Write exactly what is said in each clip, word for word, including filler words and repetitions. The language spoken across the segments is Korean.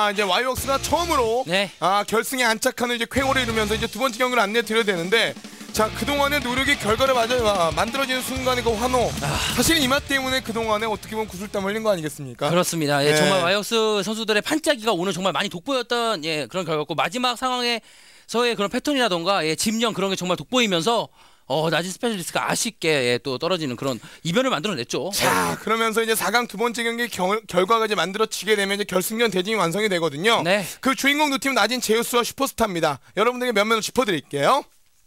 아, 이제 와이웍스가 처음으로 네. 아, 결승에 안착하는 이제 쾌거를 이루면서 이제 두 번째 경기를 안내 드려야 되는데, 자, 그동안의 노력이 결과를 맞아 아, 만들어지는 순간의 그 환호. 아. 사실 이 맛 때문에 그동안에 어떻게 보면 구슬땀 흘린 거 아니겠습니까? 그렇습니다. 예, 네. 정말 와이웍스 선수들의 판짜기가 오늘 정말 많이 돋보였던 예, 그런 결과였고, 마지막 상황에서의 그런 패턴이라던가 예, 집념 그런 게 정말 돋보이면서 어, 나진 스페셜리스트가 아쉽게 예, 또 떨어지는 그런 이변을 만들어냈죠. 자, 그러면서 이제 사 강 두 번째 경기 결, 결과가 이제 만들어지게 되면 이제 결승전 대진이 완성이 되거든요. 네. 그 주인공 두 팀은 나진 제우스와 슈퍼스타입니다. 여러분들에게 면면을 짚어드릴게요.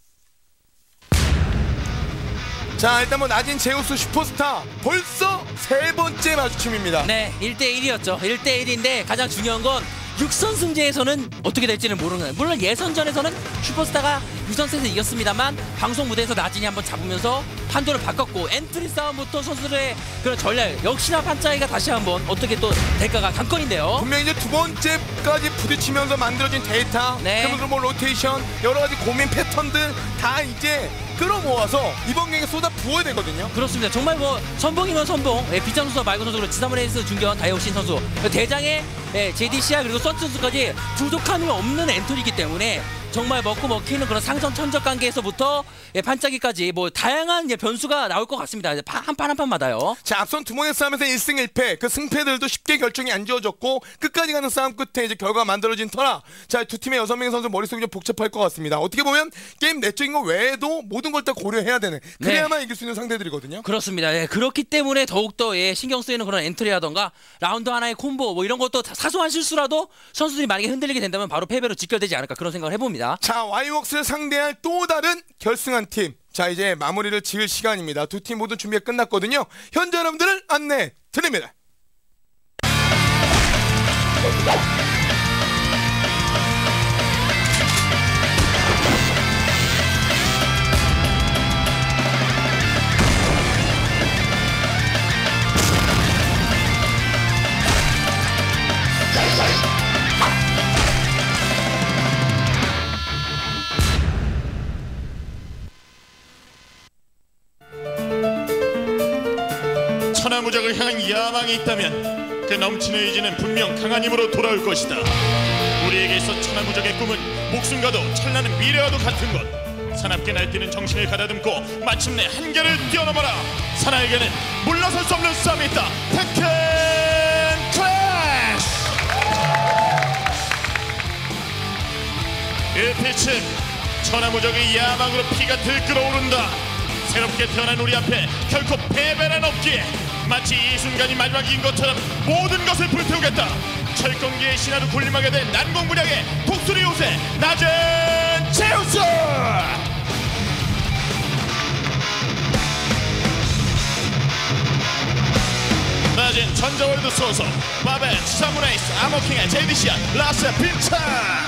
자, 일단 뭐 나진 제우스 슈퍼스타 벌써 세 번째 마주침입니다. 네, 일 대 일이었죠. 일 대 일인데 가장 중요한 건 육 선 승제에서는 어떻게 될지는 모르는 거예요. 물론 예선전에서는 슈퍼스타가 이 선 세트에서 이겼습니다만 방송 무대에서 나진이 한번 잡으면서 판도를 바꿨고, 엔트리 싸움부터 선수들의 그런 전략, 역시나 판짜이가 다시 한번 어떻게 또 될까가 관건인데요. 분명히 이제 두 번째까지 부딪히면서 만들어진 데이터, 네. 그리고 뭐 로테이션, 여러 가지 고민 패턴들 다 이제 끌어모아서 이번 경기에 쏟아 부어야 되거든요. 그렇습니다. 정말 뭐 선봉이면 선봉, 예, 빗장 선수와 말고 선수, 그리고 지사무레이스 중견 다이옥신 선수, 대장의 예, 제이디씨알 그리고 선수 선수까지 부족함이 없는 엔트리이기 때문에 정말 먹고 먹히는 그런 상성 천적 관계에서부터 예, 반짝이까지 뭐 다양한 예, 변수가 나올 것 같습니다. 한 판 한 판마다요. 자, 앞선 두 번의 싸움에서 일 승 일 패, 그 승패들도 쉽게 결정이 안 지어졌고 끝까지 가는 싸움 끝에 이제 결과가 만들어진 터라, 자, 두 팀의 여섯 명의 선수 머릿속이 좀 복잡할 것 같습니다. 어떻게 보면 게임 내적인 것 외에도 모든 걸 다 고려해야 되는, 그래야만 네. 이길 수 있는 상대들이거든요. 그렇습니다. 예, 그렇기 때문에 더욱더 예, 신경 쓰이는 그런 엔트리라던가 라운드 하나의 콤보 뭐 이런 것도 사소한 실수라도 선수들이 만약에 흔들리게 된다면 바로 패배로 직결되지 않을까, 그런 생각을 해봅니다. 자, 와이웍스를 상대할 또 다른 결승한 팀, 자, 이제 마무리를 지을 시간입니다. 두 팀 모두 준비가 끝났거든요. 현재 여러분들을 안내 드립니다. 천하무적을 향한 야망이 있다면 그 넘치는 의지는 분명 강한 힘으로 돌아올 것이다. 우리에게 있어 천하무적의 꿈은 목숨과도 찬란한 미래와도 같은 것. 사납게 날뛰는 정신을 가다듬고 마침내 한계를 뛰어넘어라. 사나에게는 물러설 수 없는 싸움이 있다. 테kken 클래시! 이 빛은 천하무적의 야망으로 피가 들끓어오른다. 새롭게 태어난 우리 앞에 결코 패배는 없기에 마치 이 순간이 마지막인 것처럼 모든 것을 불태우겠다. 철권기의 신화로 군림하게 된 난공불락의 독수리 요새 나진 제우스! 나진 전자월드 소속 바벨 사무라이스 아머킹의 제이디씨알 라스 빈차!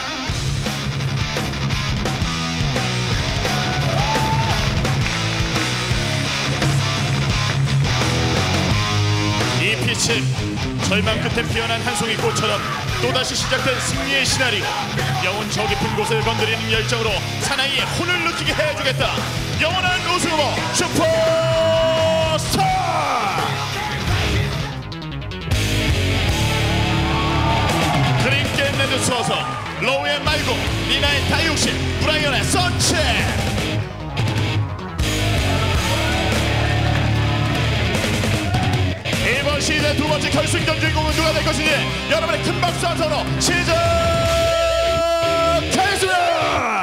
이 빛은 절망 끝에 피어난 한 송이 꽃처럼 또다시 시작된 승리의 시나리오. 영혼 저 깊은 곳을 건드리는 열정으로 사나이의 혼을 느끼게 해주겠다. 영원한 우승 후보 슈퍼스타! 그린 게임 레드 소속 로우의 말고 니나의 다이옥신 브라이언의 선체! 이번 시즌 두 번째 결승전 주인공은 누가 될 것인지 여러분의 큰 박수 한 손으로 시작하겠습니다.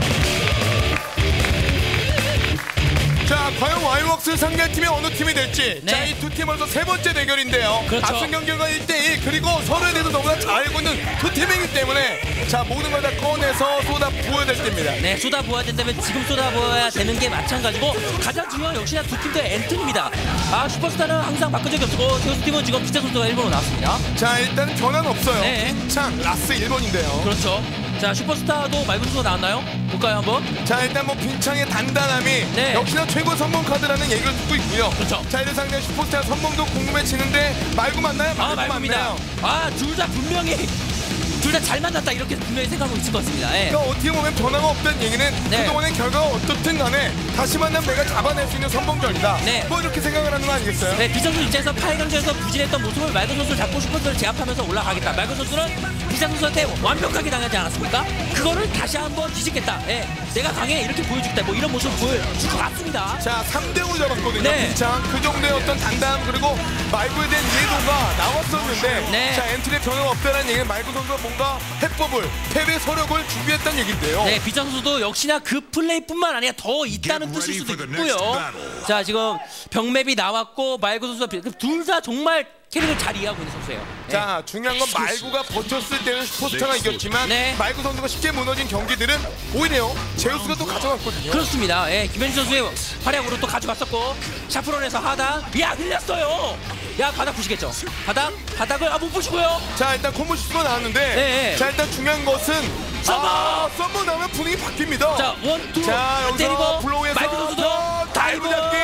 자, 과연 와이웍스를 상대할 팀이 어느 팀이 될지. 네. 자, 이 두 팀 벌써 세 번째 대결인데요. 그렇죠. 앞선 경기가 일 대 일, 그리고 서로에 대해서 너무나 잘 알고 있는 두 팀이기 때문에 자, 모든 걸 다 꺼내서 쏟아 부어야 될 때입니다. 네, 쏟아 부어야 된다면 지금 쏟아 부어야 되는 게 마찬가지고, 가장 중요한 건 역시나 두 팀 다 엔트리입니다. 아, 슈퍼스타는 항상 바꾼 적이 없고 제우스 팀은 지금 빗장 선수가 일본으로 나왔습니다. 자, 일단 변화는 없어요. 네. 참, 라스 일 번인데요. 그렇죠. 자, 슈퍼스타도 맑은 선수가 나왔나요? 볼까요 한번? 자, 일단 뭐 빈창의 단단함이 네. 역시나 최고 선봉 카드라는 얘기를 듣고 있고요. 그렇죠. 자, 이를 상대 슈퍼스타 선봉도 궁금해지는데 말고 맞나요? 아, 말고 말고입니다. 맞나요? 아, 둘 다 분명히 둘 다 잘 만났다 이렇게 분명히 생각하고 있을 것 같습니다. 예. 그러니까 어떻게 보면 변화가 없다는 얘기는 네. 그동안의 결과가 어떻든 간에 다시 만나면 내가 잡아낼 수 있는 선봉전이다. 네. 뭐 이렇게 생각을 하는 거 아니겠어요? 네, 비상수 입장에서 팔 강전에서 부진했던 모습을 말구 선수를 잡고 슈퍼스타를 제압하면서 올라가겠다. 말구 선수는 비상수 선수한테 완벽하게 당하지 않았습니까? 그거를 다시 한번 뒤집겠다. 예, 내가 강해 이렇게 보여주겠다. 뭐 이런 모습을 보여줄 것 같습니다. 자, 삼 대 오 잡았거든요. 네. 빈창. 그 정도의 어떤 단담 그리고 말구에 대한 이해도가 나왔었는데 네. 자, 엔트리에 변화가 없다는 얘기는 말구 선수가 뭔가 해법을, 패배 서력을 준비했다는 얘기인데요. 네, 비상수도 역시나 그 플레이뿐만 아니라 더 있다는 뜻일 수도 있고요. 자, 지금 병맵이 나왔고 말구 선수가 둘 다 정말 캐릭을 잘 이해하고 있는 선수예요. 네. 자, 중요한 건 말구가 버텼을 때는 슈퍼스타가 이겼지만 네. 말구 선수가 쉽게 무너진 경기들은 오히려 제우스가 또 가져갔거든요. 그렇습니다. 예, 김현준 선수의 활약으로 또 가져갔었고 샤프론에서 하단, 야 흘렸어요. 야 바닥 부시겠죠. 바닥, 바닥을 아 못 부시고요. 자, 일단 콤보 슈트가 나왔는데 네. 자, 일단 중요한 것은 썸머! 아, 썸머 나오면 분위기 바뀝니다. 자, 원, 투, 자, 여기서 때리고 블로우에서 말구 선수도 자, 다이브 잡기.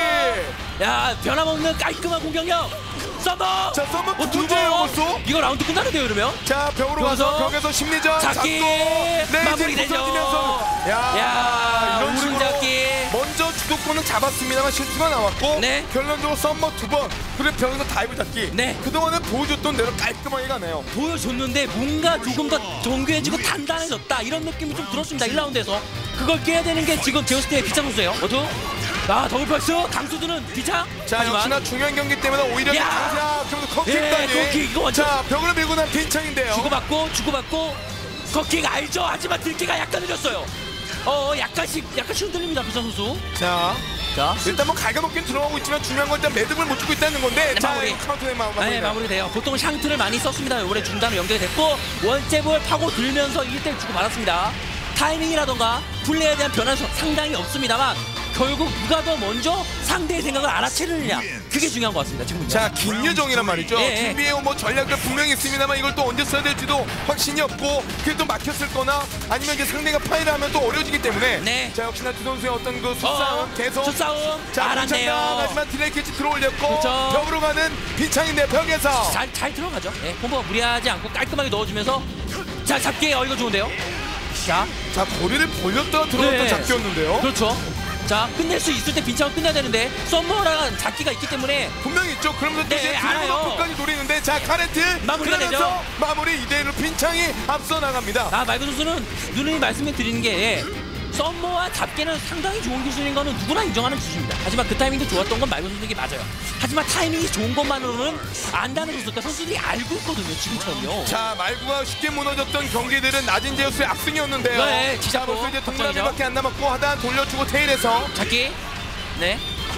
야, 변함없는 깔끔한 공격력. 썸머! 자, 썸머 어, 두 번째예요, 번. 벌써? 이거 라운드 끝나는데요, 그러면? 자, 벽으로 여기서 가서 벽에서 심리전 잡기 잡고 마무리되죠. 야, 야, 이런 식으로 오른잡기. 먼저 주도권은 잡았습니다만 실수가 나왔고 네. 결론적으로 썸머 두 번 그리고 벽에서 다이브 잡기. 네. 그동안은 보여줬던 대로 깔끔하게 가네요. 보여줬는데 뭔가 조금 더 정교해지고 단단해졌다 이런 느낌이 좀 들었습니다. 일 라운드에서 그걸 깨야 되는 게 지금 제우스의 비창 선수예요. 어두 아 더블 펄스 강수두는 비창. 자, 하지만 역시나 중요한 경기 때문에 오히려 야! 강자 그러면서 예, 커킥까지. 커킥 이거 완전 자, 벽을 밀고 난 빈창인데요. 주고받고 주고받고 커킥 알죠. 하지만 들기가 약간 늦었어요. 어 약간씩 약간씩 흔들립니다 비창 선수. 자, 자 일단 뭐 갈가먹긴 들어가고 있지만 중요한 건 일단 매듭을 못 주고 있다는 건데 네, 자, 마무리. 카운트에 마, 마무리. 네, 마무리돼요. 보통 샹트를 많이 썼습니다. 이번에 중단으로 연결이 됐고 원잽을 파고 들면서 일 대 일 주고 받았습니다. 타이밍이라던가 플레이에 대한 변화는 상당히 없습니다만 결국 누가 더 먼저 상대의 생각을 알아채느냐 그게 중요한 것 같습니다. 지금 자, 김유정이란 말이죠. 예, 예. 준비해 온 뭐 전략들 분명히 있습니다만 이걸 또 언제 써야 될지도 확신이 없고 그게 또 막혔을 거나 아니면 이제 상대가 파이를 하면 또 어려워지기 때문에 네. 자, 역시나 두 선수의 어떤 그 수싸움 어, 계속 수싸움 자, 알았네요. 하지만 딜레이 캐치 들어올렸고 그렇죠. 벽으로 가는 빈창인데 벽에서 잘, 잘 들어가죠. 예, 콤보가 무리하지 않고 깔끔하게 넣어주면서 자 잡기 어 이거 좋은데요. 자, 자, 거리를 벌렸다가 들어갔던 네. 잡기였는데요. 그렇죠. 자 끝낼 수 있을 때 빈창을 끝내야 되는데 썸머라는 잡기가 있기 때문에 분명히 있죠. 그러면서 또 네, 이제 알아요. 끝까지 노리는데 자, 카레트 마무리가 그러면서 되죠. 마무리 이 대 일로 빈창이 앞서 나갑니다. 아 말구 선수는 누누이 말씀을 드리는 게 예, 썸머와 잡기는 상당히 좋은 기술인 거는 누구나 인정하는 기술입니다. 하지만 그 타이밍도 좋았던 건 말구 선수에게 맞아요. 하지만 타이밍이 좋은 것만으로는 안다는 것을 선수들이 알고 있거든요. 지금처럼요. 자, 말구가 쉽게 무너졌던 경기들은 낮은 제우스의 압승이었는데요. 네, 자, 지잡고 벌써 이제 확정이죠. 동그라미밖에 안 남았고 하단 돌려주고 테일에서 잡기. 네.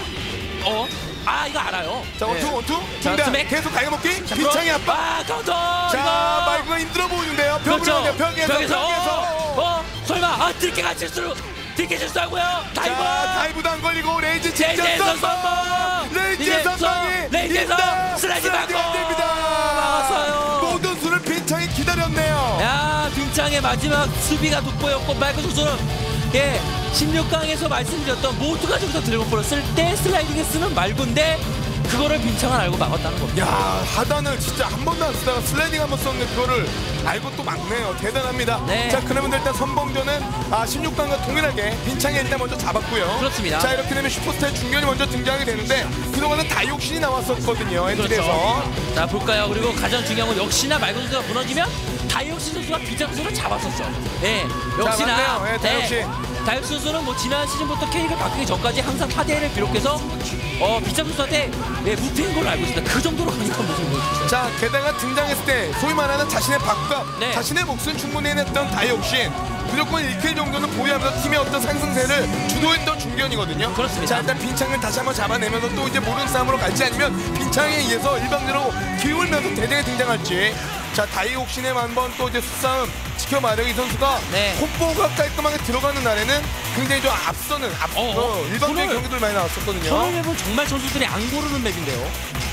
어. 아 이거 알아요. 자, 원투 네. 원투 자, 중단 스맥. 계속 갈가먹기 자, 빈창이 프로. 압박. 아 카운터. 자, 이거. 말구가 힘들어 보이는데요. 벽으로 그렇죠. 가냐, 벽에서 벽에서. 벽에서 어, 어 설마 아 들깨가 실수로 들깨 실수하고요. 다이버. 자, 다이브도 안 걸리고 레이즈 레이즈에서 직접 선방. 레이즈에서 선방이 레이즈에서 있다. 슬라이드 받고. 안 됩니다. 막았어요. 모든 수를 빈창이 기다렸네요. 야 빈창의 마지막 수비가 돋보였고 말구 선수는 예 십육 강에서 말씀드렸던 모두가 저기서 드래곤볼을 쓸 때 슬라이딩에 쓰는 말구인데 그거를 빈창은 알고 막았다는 겁니다. 야, 하단을 진짜 한 번도 안 쓰다가 슬라이딩 한 번 썼는데 그거를 알고 또 막네요. 대단합니다. 네. 자, 그러면 일단 선봉전은 아, 십육 강과 동일하게 빈창이 일단 먼저 잡았고요. 그렇습니다. 자, 이렇게 되면 슈퍼스타의 중견이 먼저 등장하게 되는데 그동안은 다이옥신이 나왔었거든요. 엔트리에서. 그렇죠. 자 볼까요? 그리고 가장 중요한 건 역시나 말구 선수가 무너지면 다이옥신 선수가 빈창 선수를 잡았었죠. 예, 역시나 맞네요. 예, 다이옥신. 다이옥 선수는 뭐 지난 시즌부터 K리그 바뀌기 전까지 항상 사 대 일을 기록해서 어 빈창 선수한테 예, 무패인 걸로 알고 있습니다. 그 정도로 강력한 모습을 보여줬어요. 자, 게다가 등장했을 때 소위 말하는 자신의 밥값, 네. 자신의 몫은 충분히 해냈던 다이옥신 무조건 일 킬 정도는 보유하면서 팀의 어떤 상승세를 주도했던 중견이거든요. 그렇습니다. 자, 일단 빈창을 다시 한번 잡아내면서 또 이제 모르는 싸움으로 갈지 아니면 빈창에 의해서 일방적으로 기울면서 대대에 등장할지. 자, 다이옥신의 한번 또 이제 수싸움 지켜봐요. 이 선수가 네. 콤보가 깔끔하게 들어가는 날에는 굉장히 좀 앞서는 앞, 어, 어. 어, 일방적인 오늘- 경기들 많이 나왔었거든요. 저런 맵은 정말 선수들이 안 고르는 맵인데요.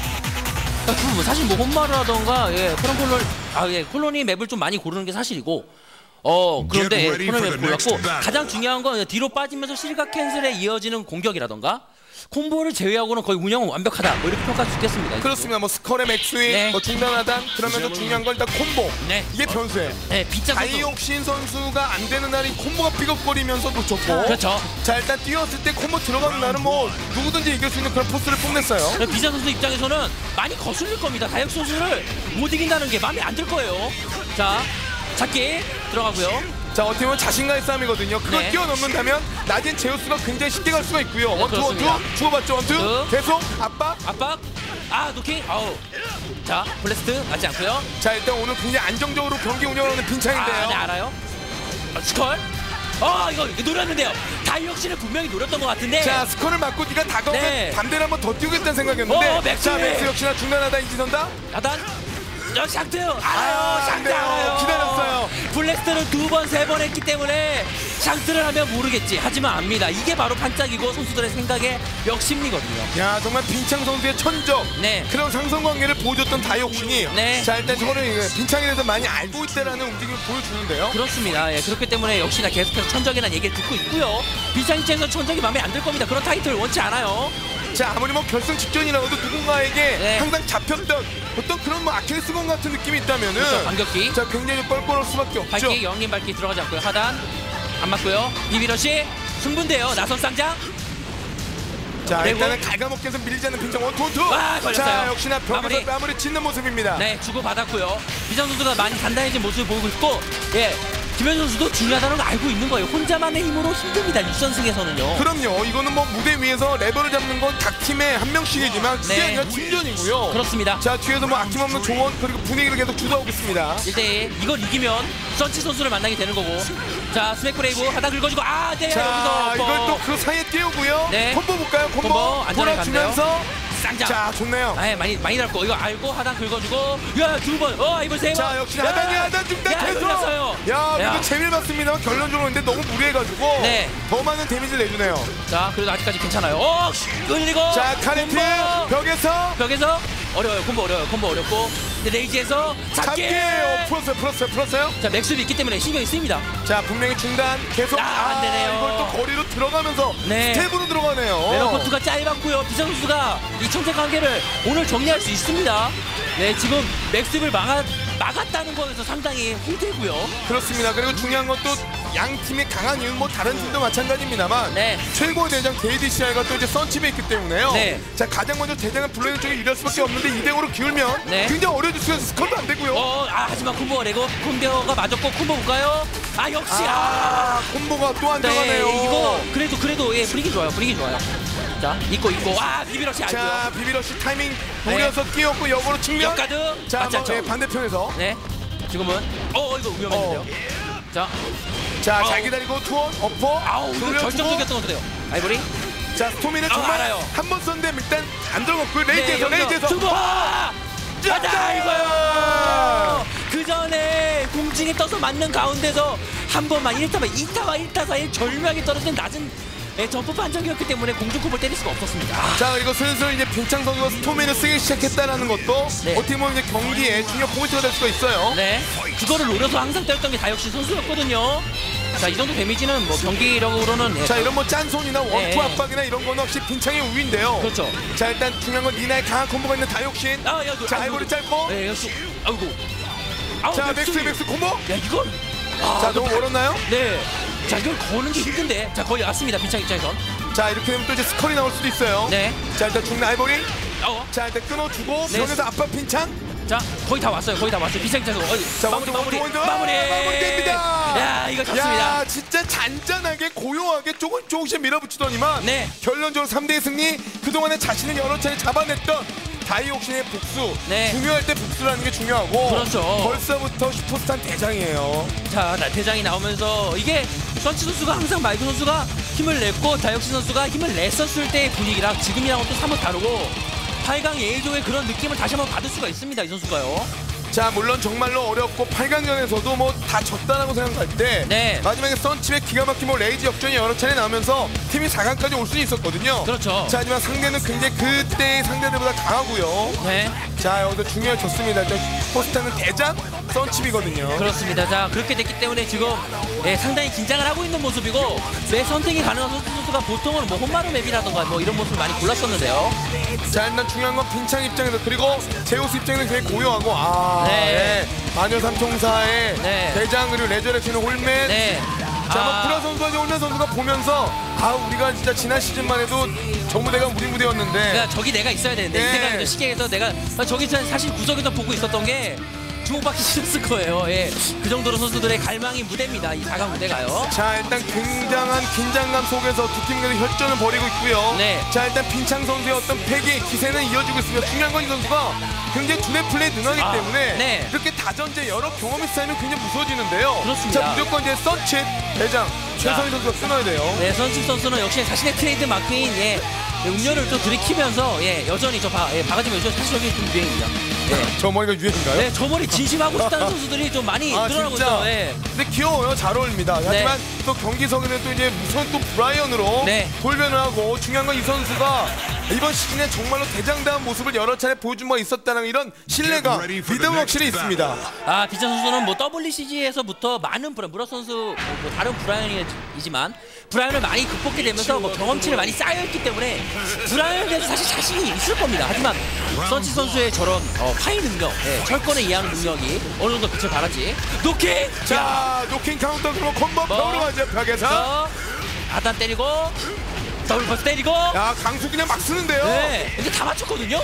그러니까 뭐 사실 뭐 홈마르라던가 예, 그런 콜론 아 예, 콜로니 맵을 좀 많이 고르는 게 사실이고 어 그런데 예, Get ready 콜로니 for 맵 the next 골랐고 battle. 가장 중요한 건 뒤로 빠지면서 실각 캔슬에 이어지는 공격이라던가 콤보를 제외하고는 거의 운영은 완벽하다. 뭐 이렇게 평가할 수 있겠습니다. 그렇습니다. 뭐 스컬의 맥스윙, 네. 뭐 중단하단 그러면서 중요한 건 일단 콤보. 네. 이게 변수예요. 네, 빗자 선수. 다이옥신 선수가 안 되는 날이 콤보가 삐걱거리면서 놓쳤고. 그렇죠. 자 일단 뛰었을 때 콤보 들어가는 날은 뭐 누구든지 이길 수 있는 그런 포스를 뽐냈어요. 비자 선수 입장에서는 많이 거슬릴 겁니다. 다이옥 선수를 못 이긴다는 게 마음에 안 들 거예요. 자, 잡기 들어가고요. 자 어떻게 보면 자신과의 싸움이거든요. 그걸 네. 뛰어넘는다면 낮은 제우스가 굉장히 쉽게 갈 수가 있고요. 원투 그렇습니다. 원투 주고받죠 원투 그. 계속 압박. 압박. 아, 노킹. 아우. 자, 블래스트 맞지 않고요. 자 일단 오늘 굉장히 안정적으로 경기 운영하는 빈창인데요. 아, 네, 알아요. 아, 스컬. 어, 이거 노렸는데요. 다이옥신을 분명히 노렸던 것 같은데. 자 스컬을 맞고 네가 다가오면 네. 반대로 한번 더 뛰겠다는 생각이었는데. 어, 맥스. 자 맥스 역시나 중단하다 이지선다. 야단. 저 샹트 알아요. 아, 샹트 네, 알아요. 기다렸어요. 블랙스트는 두 번, 세 번 했기 때문에 샹트를 하면 모르겠지. 하지만 압니다. 이게 바로 반짝이고 선수들의 생각의 역심리거든요. 야 정말 빈창 선수의 천적. 네. 그런 상성관계를 보여줬던 다이옥신이. 네. 자 일단 저거를 빈창에 대해서 많이 알고 있다라는 움직임을 보여주는데요. 그렇습니다. 예, 그렇기 때문에 역시나 계속해서 천적이라는 얘기를 듣고 있고요. 비창 입장에서 천적이 마음에 안 들 겁니다. 그런 타이틀을 원치 않아요. 자 아무리 뭐 결승 직전이라도 누군가에게 네. 항상 잡혔던 어떤 그런 뭐 아킬레스건 같은 느낌이 있다면은 그렇죠, 반격기. 자 굉장히 뻘뻘할 수밖에 없죠. 발기, 영림 발기 들어가지 않고요. 하단 안 맞고요. 비비러시 승부인데요. 나선 쌍장. 자 그리고- 일단은 갉아먹기 위해서 밀리지 않는 빈창 원투 원투. 아, 걸렸어요. 자 역시나 벽에서 마무리. 마무리 짓는 모습입니다. 네, 주고 받았고요. 비장 선수가 많이 단단해진 모습을 보이고 있고, 예, 김현 선수도 중요하다는 걸 알고 있는 거예요. 혼자만의 힘으로 힘듭니다. 육 선승에서는요. 그럼요. 이거는 뭐 무대 위에서 레버를 잡는 건 각 팀에 한 명씩이지만 그게 네. 아니라 팀전이고요. 그렇습니다. 자 뒤에서 뭐 아낌없는 조언 그리고 분위기를 계속 주도하고 있습니다. 일 대일 이걸 이기면 선치 선수를 만나게 되는 거고. 자, 스맥 브레이브 하다 긁어주고, 아, 네, 자 여기서 이걸 또 그 사이에 띄우고요. 네. 콤보 볼까요? 콤보, 콤보 안전하게 돌아주면서 쌍장. 자 좋네요. 아, 많이 많이 달고 이거 알고 하단 긁어주고, 야, 두 번, 어, 이번 세 번. 자 역시 하단이 하단 중단 야, 계속. 흘렸어요. 야 야. 이거 재미를 봤습니다만 결론적으로 근데 너무 무리해가지고 네. 더 많은 데미지를 내주네요. 자, 그래도 아직까지 괜찮아요. 어, 끌리고. 자 카렌트 콤보. 벽에서 벽에서 어려워요. 콤보 어려워요. 콤보 어렵고. 근데 레이지에서 잡기. 잡기예요. 풀었어요 풀었어요 풀었어요. 자, 맥스도 있기 때문에 신경이 쓰입니다. 자 분명히 중단 계속. 아, 안 되네요. 이걸 또 거리로 들어가면서 네. 스텝으로 들어가네요. 메로코트가 짧았고요. 비상 선수가 이 청색 관계를 오늘 정리할 수 있습니다. 네, 지금 맥스를 막아, 막았다는 거에서 상당히 힘들고요. 그렇습니다. 그리고 중요한 건 또 양 팀의 강한 이유는 뭐 다른 팀도 마찬가지입니다만 네. 최고 대장 케이디씨아이가 또 이제 선칩에 있기 때문에요. 네. 자 가장 먼저 대장을 불러야 쪽에 유리할 수밖에 없는데 이 대 오로 기울면 네. 굉장히 어려워질 수가 있어서 스컬도 안 되고요. 어, 아, 하지만 콤보가 내고 콤보가 맞았고 콤보 볼까요? 아, 역시 아. 아 콤보가 또 안 네, 들어가네요. 이거 그래도 그래도 예, 분위기 좋아요. 분위기 좋아요. 자, 있고 있고. 아, 비비러시 알고요. 자 비비러시 타이밍 네. 노려서 끼었고 역으로 측면. 역가드. 자 맞지 한번 않죠? 네, 반대편에서. 네. 지금은 어, 이거 위험했는데요. 자, 자 어. 잘 기다리고 투원 어퍼. 아우, 이거 돌려주고. 결정적이었던 것 같아요. 아이보리. 자 스토미는 아, 정말 알아요. 한 번 썼는데 일단 안 들어갔고요. 레이즈에서 네, 레이즈에서. 승부! 가자 이거요. 그 전에 공중에 떠서 맞는 가운데서 한 번만 일 타만 이 타와 일 타 사이에 절묘하게 떨어진 낮은 예, 점프 판정이었기 때문에 공중컵을 때릴 수가 없었습니다. 자 그리고 슬슬 이제 빈창 선수가 스토미를 쓰기 시작했다라는 것도 네. 어떻게 보면 이제 경기에 중요한 포인트가 될 수가 있어요. 네, 그거를 노려서 항상 때렸던 게 다역시 선수였거든요. 자, 이 정도 데미지는 뭐 경기력으로는 예, 자 이런 뭐 짠손이나 원투 네. 압박이나 이런 거는 역시 빈창의 우위인데요. 그렇죠. 자 일단 중요한 건 니나의 강한 콤보가 있는 다육신. 아, 야, 너- 자 아이고, 아이보리 짧고. 네, 역시 아이고. 아우, 자 맥스 맥스 콤보. 야, 이걸 아, 자 너 너무 멀었나요? 네. 자, 이걸 거는 게 힘든데. 자, 거의 왔습니다. 빈창 입장에선. 자 이렇게 되면 또 이제 스컬이 나올 수도 있어요. 네. 자 일단 중나 아이보리. 어. 자 일단 끊어주고 네. 벽에서 압박 빈창. 자, 거의 다 왔어요. 거의 다 왔어요. 빈창 입장에서. 어이, 자 마무리, 원투 마무리, 원투 원투 마무리. 마무리됩니다. 야, 이거 좋습니다. 야 진짜 잔잔하게 고요하게 조금 조금씩 밀어붙이더니만 네. 결론적으로 삼 대 이 승리. 그동안에 자신을 여러 차례 잡아냈던 다이옥신의 복수. 네. 중요할 때 복수라는 게 중요하고. 그렇죠. 벌써부터 슈퍼스타 대장이에요. 자, 나- 대장이 나오면서 이게 선치 선수가 항상 마이크 선수가 힘을 냈고 다이옥신 선수가 힘을 냈었을 때의 분위기랑 지금이랑은 또 사뭇 다르고 팔 강 A조의 그런 느낌을 다시 한번 받을 수가 있습니다. 이 선수가요. 자 물론 정말로 어렵고 팔 강전에서도 뭐 다 졌다라고 생각할 때 네. 마지막에 썬칩의 기가 막힌 뭐 레이지 역전이 여러 차례 나오면서 팀이 사 강까지 올 수는 있었거든요. 그렇죠. 자 하지만 상대는 굉장히 그때의 상대들보다 강하고요. 네. 자 여기서 중요해졌습니다. 포스타는 대장 썬칩이거든요. 그렇습니다. 자 그렇게 됐기 때문에 지금 예, 상당히 긴장을 하고 있는 모습이고 내 선택이 가능한 선수가 보통은 뭐 홈마루 맵이라던가 뭐 이런 모습을 많이 골랐었는데요. 자 일단 중요한 건 빈창 입장에서 그리고 제우스 입장에서 되게 고요하고 아 네. 네. 마녀 삼총사의 네. 대장 그리고 레저렉스는 홀맨. 네. 자, 뭐 아. 브라 선수와 이제 홀맨 선수가 보면서 아 우리가 진짜 지난 시즌만 해도 정무대가 우리 무대였는데 그러니까 저기 내가 있어야 되는데 네. 이 생각에서 시계에서 내가 아, 저기 사실 구석에서 보고 있었던 게 주목받기 싫었을 거예요. 예. 그 정도로 선수들의 갈망이 무대입니다. 이 사 강 무대가요. 자 일단 굉장한 긴장감 속에서 두 팀 간의 혈전을 벌이고 있고요. 네. 자 일단 빈창 선수의 어떤 패기 기세는 이어지고 있습니다. 중요한 건 이 선수가 굉장히 두뇌 플레이 능하기 아, 때문에 네. 이렇게 다전제 여러 경험이 쌓이면 굉장히 무서워지는데요. 그렇습니다. 자 무조건 이제 썬칩 대장 최성희 선수가 끊어야 돼요. 네, 선수 선수는 역시 자신의 트레이드 마크인 예, 음료를 또 들이키면서 예, 여전히 저 바, 예, 바가지 요즘 사실 여기 좀 유행이죠. 예. 저 머리가 유행인가요? 네, 저 머리 진심하고 싶다는 선수들이 좀 많이 아 늘어나고 진짜. 있어요. 예. 근데 귀여워요. 잘 어울립니다. 하지만 또 경기석에는 또 이제 무서운 또 브라이언으로 네. 돌변을 하고 중요한 건 이 선수가 이번 시즌에 정말로 대장다운 모습을 여러 차례 보여준 바 있었다는 이런 신뢰감, 믿음 확실히 있습니다. 아, 비전 선수는 뭐 더블유씨지에서부터 많은 브라, 무라 선수 뭐 다른 브라이언이지만 브라이언을 많이 극복해 되면서 뭐 경험치를 많이 쌓여있기 때문에 브라이언에 대해서 사실 자신이 있을 겁니다. 하지만 선치 선수의 저런 어, 파이 능력, 예, 철권을 이해하는 능력이 어느 정도 빛을 발하지. 노킹! 자, 노킹 카운터 그리고 콤보 뭐? 벽으로 가죠. 벽에서. 자, 하단 때리고 더블 퍼스 때리고 야, 강수 그냥 막 쓰는데요. 네, 근데 다 맞췄거든요.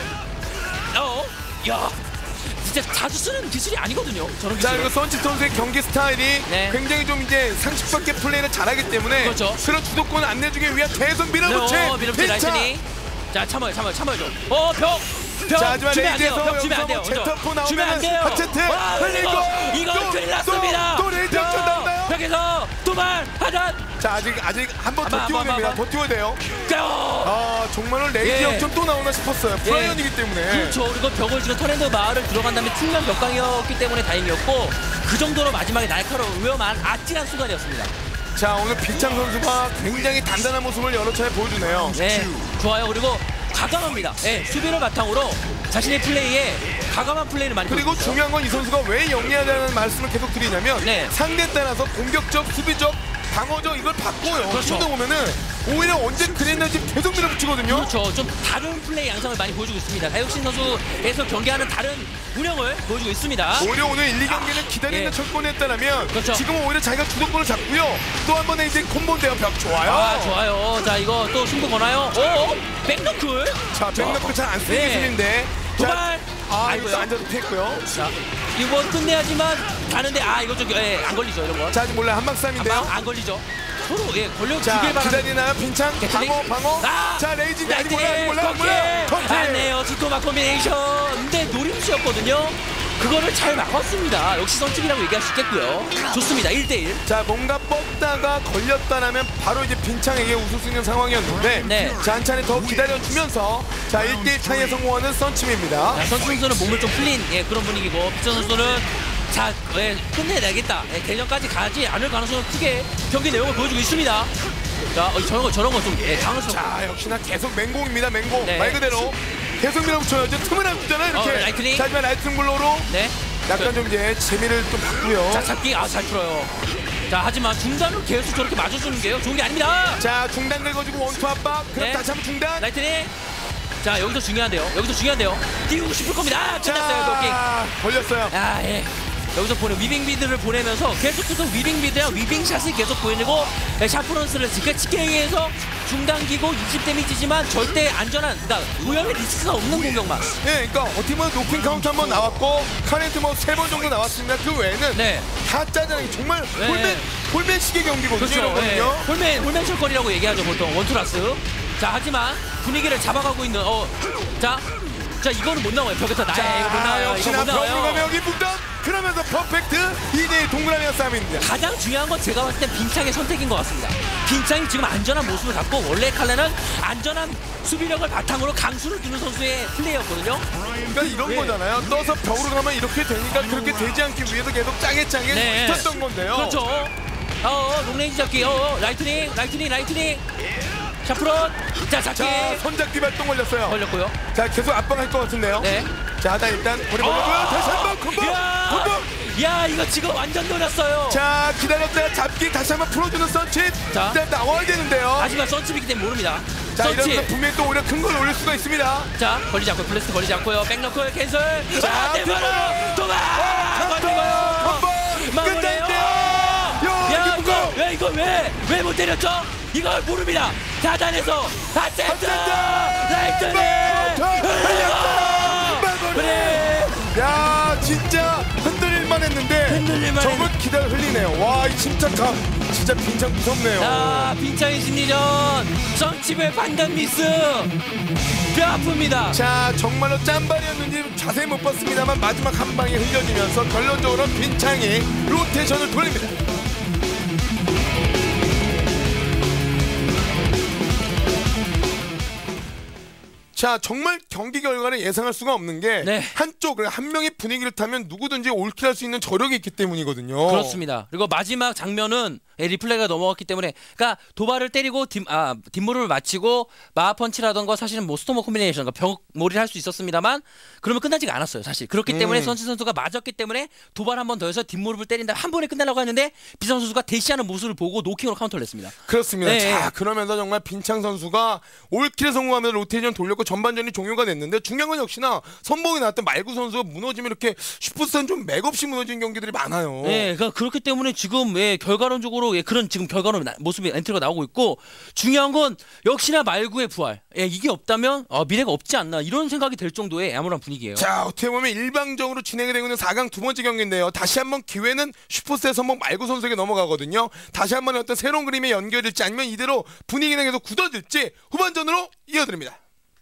어, 야, 진짜 자주 쓰는 기술이 아니거든요. 저런 자, 기술. 그리고 선치 선수의 경기 스타일이 네. 굉장히 좀 이제 상식 밖의 플레이를 잘하기 때문에 그렇죠. 그런 주도권을 안 내주기 위한 계속 밀어붙인 어, 밀어붙인 빈창. 라이트닝. 자, 참아요, 참아요, 참아요 좀. 어, 벽. 벽 자, 하지만 주면 안 돼요. 레이지에서 벽 주면 안 돼요. 여기서 뭐 제터포 그죠? 주면 안 나오면은 돼요. 하체트 와, 흘리고 이거 또, 큰일 또, 났습니다. 또 레이지 역전 나오나요? 벽에서 도발 하단. 자, 아직 아직 한 번 더 한 띄워야 번, 한 됩니다. 번, 더 띄워야 돼요. 고! 아, 정말로 레이지 예. 역전 또 나오나 싶었어요. 브라이언이기 때문에. 그렇죠. 그리고 벽을 지금 터렌드 마을을 들어간 다음에 측면 벽강이었기 때문에 다행이었고 그 정도로 마지막에 날카로운 위험한 아찔한 순간이었습니다. 자, 오늘 빈창 선수가 굉장히 단단한 모습을 여러 차례 보여주네요. 네, 좋아요. 그리고 과감합니다. 네, 수비를 바탕으로 자신의 플레이에 과감한 플레이를 많이 그리고 보여주죠. 중요한 건 이 선수가 왜 영리하다는 말씀을 계속 드리냐면 네. 상대에 따라서 공격적, 수비적, 방어적 이걸 바꿔요. 그렇죠. 지금도 보면은 오히려 언제 그랬는지 계속 밀어붙이거든요. 그렇죠. 좀 다른 플레이 양상을 많이 보여주고 있습니다. 다육신 선수에서 경기하는 다른 운영을 보여주고 있습니다. 오히려 오늘 일, 이 경기는 기다리는 예. 철권이 했다면 그렇죠. 지금은 오히려 자기가 주도권을 잡고요. 또 한 번에 이제 콤보인데요. 벽 좋아요. 아, 좋아요. 자, 이거 또 승부 거나요? 오, 백너클. 자, 백너크 잘 안 쓰는 네. 기술인데. 도발. 자, 아, 아이고요. 이거 앉아서 피했고요. 자, 이거 끝내야지만 가는데 아, 이거 좀 예, 안 걸리죠, 이런 거. 자, 아직 몰라요. 한방 싸움인데요. 안, 안 걸리죠. 서로 예, 걸려 자, 두개 바람. 기다리나요? 빈창 개틀링? 방어 방어. 아! 자, 레이진이 아직 몰라요. 아직 라이팅! 몰라요. 꺾기! 몰라요. 턴 안 내요. 스토마 콤비네이션. 근데 노림수였거든요. 그거를 잘 막았습니다. 역시 선축이라고 얘기할 수 있겠고요. 좋습니다. 일 대 일. 자, 뭔가 뻗다가 걸렸다라면 바로 이제 빈창에게 웃을 수 있는 상황이었는데 네. 자, 한 차례 더 기다려주면서 자, 일 대 일 차이에 성공하는 썬침입니다. 자, 선수 선수는 몸을 좀 풀린 예, 그런 분위기고 비전 선수는 자, 예, 끝내내겠다. 예, 개전까지 가지 않을 가능성은 크게 경기 내용을 보여주고 있습니다. 자, 어, 저런 거 저런 거좀 예, 당황스럽고. 자, 역시나 계속 맹공입니다. 맹공. 네. 말 그대로 계속 밀어붙여야죠. 틈을 안 주잖아요. 이렇게. 어, 라이트닝. 자, 하지만 라이트닝 블로로 네. 약간 좀 이제 재미를 좀 바꾸요. 자, 잡기 아, 잘 풀어요. 자, 하지만 중단을 계속 저렇게 맞아주는 게요. 좋은 게 아닙니다. 자, 중단 긁어주고 원투 압박. 그럼 네. 다시 한번 중단. 라이트닝. 자, 여기서 중요한데요. 여기서 중요한데요. 띄우고 싶을 겁니다. 아, 끝났어요, 도킹. 자, 걸렸어요. 아, 예. 여기서 보내 위빙비드를 보내면서 계속해서 위빙비드랑 위빙샷을 계속 보내고 예, 샤프런스를 지켜치기 위해서 중단기고 이십 데미지지만 절대 안전한, 그러니까 우연의 리스크가 없는 공격만. 예, 그러니까 어떻게 보면 노킹 카운트 한 번 나왔고 카렌트 뭐 세 번 정도 나왔습니다. 그 외에는 네. 다 짜장이 정말 네. 홀맨 홀맨식의 경기거든요. 그렇죠. 예. 이거거든요. 홀맨, 홀맨 철권이라고 얘기하죠, 보통. 원투라스. 자, 하지만 분위기를 잡아가고 있는, 어, 자, 자, 이거는 못 나와요. 벽에서 나야. 자, 이거 못 나와요. 이거 역시나 못 벽으로 가면 나와요. 여기 북단 그러면서 퍼펙트 이 대 일 동그라미 싸움입니다. 가장 중요한 건 제가 봤을 땐 빈창의 선택인 것 같습니다. 빈창이 지금 안전한 모습을 갖고 원래 칼레는 안전한 수비력을 바탕으로 강수를 두는 선수의 플레이였거든요. 그러니까 이런 네. 거잖아요. 떠서 벽으로 가면 이렇게 되니까 그렇게 되지 않기 위해서 계속 짜게 짜게 네. 붙었던 건데요. 그렇죠. 어, 롱레인지 잡기. 어, 라이트닝, 라이트닝, 라이트닝. 샤프론. 자, 잡기. 자, 손잡기 발동 걸렸어요. 걸렸고요. 자, 계속 압박할 것 같은데요. 네. 자, 하단 일단 거리 벌려고요. 어! 다시 한번 콤보! 야! 콤보! 야, 이거 지금 완전 노렸어요. 자, 기다렸다가 잡기 다시 한번 풀어주는 선칩. 자. 일단 나와야 되는데요. 하지만 선칩이기 때문에 모릅니다. 자, 선칩. 이러면서 분명히 또 오히려 큰 걸 올릴 수가 있습니다. 자, 걸리지 않고요. 블래스트 걸리지 않고요. 백너클 캔슬. 자, 자, 대바로 도망. 버티고요. 콤보! 마무리해요. 끝낼게요. 야, 이거 이거 왜 이거 왜 왜 못 때렸죠? 이걸 모릅니다. 사단에서 다세트 라이트닝. 그래. 야, 진짜 흔들릴만 했는데 흔들릴만 저걸 기다려 흘리네요. 와, 이 침착함 진짜 빈창 무섭네요. 자, 빈창의 심리전. 선칩의 판단 미스. 뼈 아픕니다. 자, 정말로 짠발이었는지 자세히 못 봤습니다만 마지막 한 방에 흘려지면서 결론적으로 빈창이 로테이션을 돌립니다. 자, 정말 경기 결과를 예상할 수가 없는 게 네. 한쪽 한 명의 분위기를 타면 누구든지 올킬할 수 있는 저력이 있기 때문이거든요. 그렇습니다. 그리고 마지막 장면은 리플레이가 넘어갔기 때문에, 그러니까 도발을 때리고 뒷, 아, 뒷무릎을 맞히고 마하펀치라던가 사실은 뭐 스토머 콤비네이션, 그러니까 벽몰이를 할 수 있었습니다만 그러면 끝나지가 않았어요. 사실 그렇기 음. 때문에 선수 선수가 맞았기 때문에 도발 한 번 더 해서 뒷무릎을 때린다 한 번에 끝내려고 했는데 비선 선수가 대시하는 모습을 보고 노킹으로 카운터를 냈습니다. 그렇습니다. 네. 자, 그러면서 정말 빈창 선수가 올킬에 성공하면서 로테이션 돌렸고 전반전이 종료가 됐는데 중요한 건 역시나 선봉이 나왔던 말구 선수가 무너지면 이렇게 슈퍼스타는 좀 맥없이 무너지는 경기들이 많아요. 네, 그러니까 그렇기 때문에 지금 예, 결과론적으로 예, 그런 지금 결과론 나- 모습이 엔트리가 나오고 있고, 중요한 건 역시나 말구의 부활. 예, 이게 없다면 어, 미래가 없지 않나 이런 생각이 될 정도의 애매한 분위기예요. 자, 어떻게 보면 일방적으로 진행이 되고 있는 사 강 두 번째 경기인데요. 다시 한번 기회는 슈퍼스타의 선봉 말구 선수에게 넘어가거든요. 다시 한번 어떤 새로운 그림의 연결일지 아니면 이대로 분위기는 계속 굳어질지 후반전으로 이어드립니다.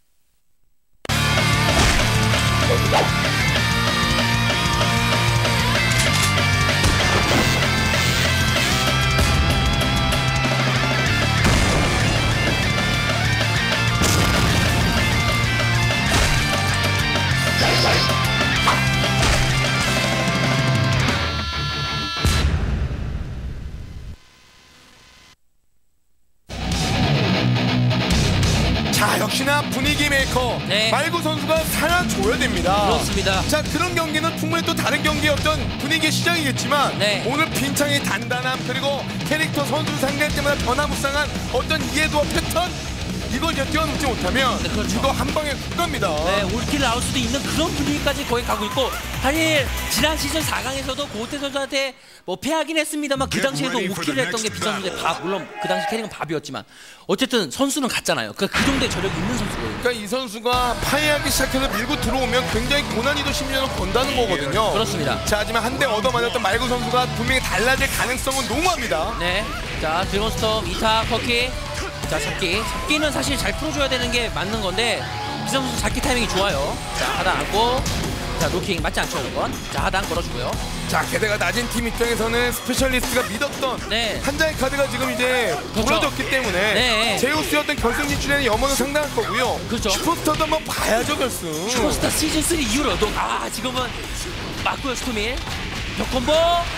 자, 역시나 분위기 메이커 네. 말구 선수가 살아줘야 됩니다. 그렇습니다. 자, 그런 경기는 충분히 또 다른 경기의 어떤 분위기의 시작이겠지만 네. 오늘 빈창의 단단함 그리고 캐릭터 선수 상대 때마다 변화무쌍한 어떤 이해도와 패턴 이걸 이제 뛰어넘지 못하면 네, 그렇죠. 이거 한 방에 훅 갑니다. 네, 올킬 나올 수도 있는 그런 분위기까지 거의 가고 있고, 사실 지난 시즌 사 강에서도 고우태 선수한테 뭐 패하긴 했습니다만 그 당시에도 오킬을 했던 게 비선 선수의 밥, 물론 그 당시 캐릭은 밥이었지만 어쨌든 선수는 같잖아요. 그러니까 그 정도의 저력이 있는 선수거든요. 그러니까 이 선수가 파괴하기 시작해서 밀고 들어오면 굉장히 고난이도 심리전을 건다는 거거든요. 그렇습니다. 자, 하지만 한 대 얻어맞았던 말구 선수가 분명히 달라질 가능성은 농후합니다. 네, 자 드래곤스톰, 이타, 커키. 자, 잡기. 잡기는 사실 잘 풀어줘야 되는 게 맞는 건데 비선 선수 잡기 타이밍이 좋아요. 자, 하단 안고. 자, 노킹 맞지 않죠, 이건. 자, 하단 걸어주고요. 자, 게다가 낮은 팀 입장에서는 스페셜리스트가 믿었던 네. 한 장의 카드가 지금 이제 그렇죠. 부러졌기 때문에 네. 제우스였던 결승 진출에는 염원은 상당할 거고요. 그렇죠. 슈퍼스타도 한번 봐야죠, 결승. 슈퍼스타 시즌 쓰리 이후로도 아 지금은 맞고요. 스토밀 벽 콤보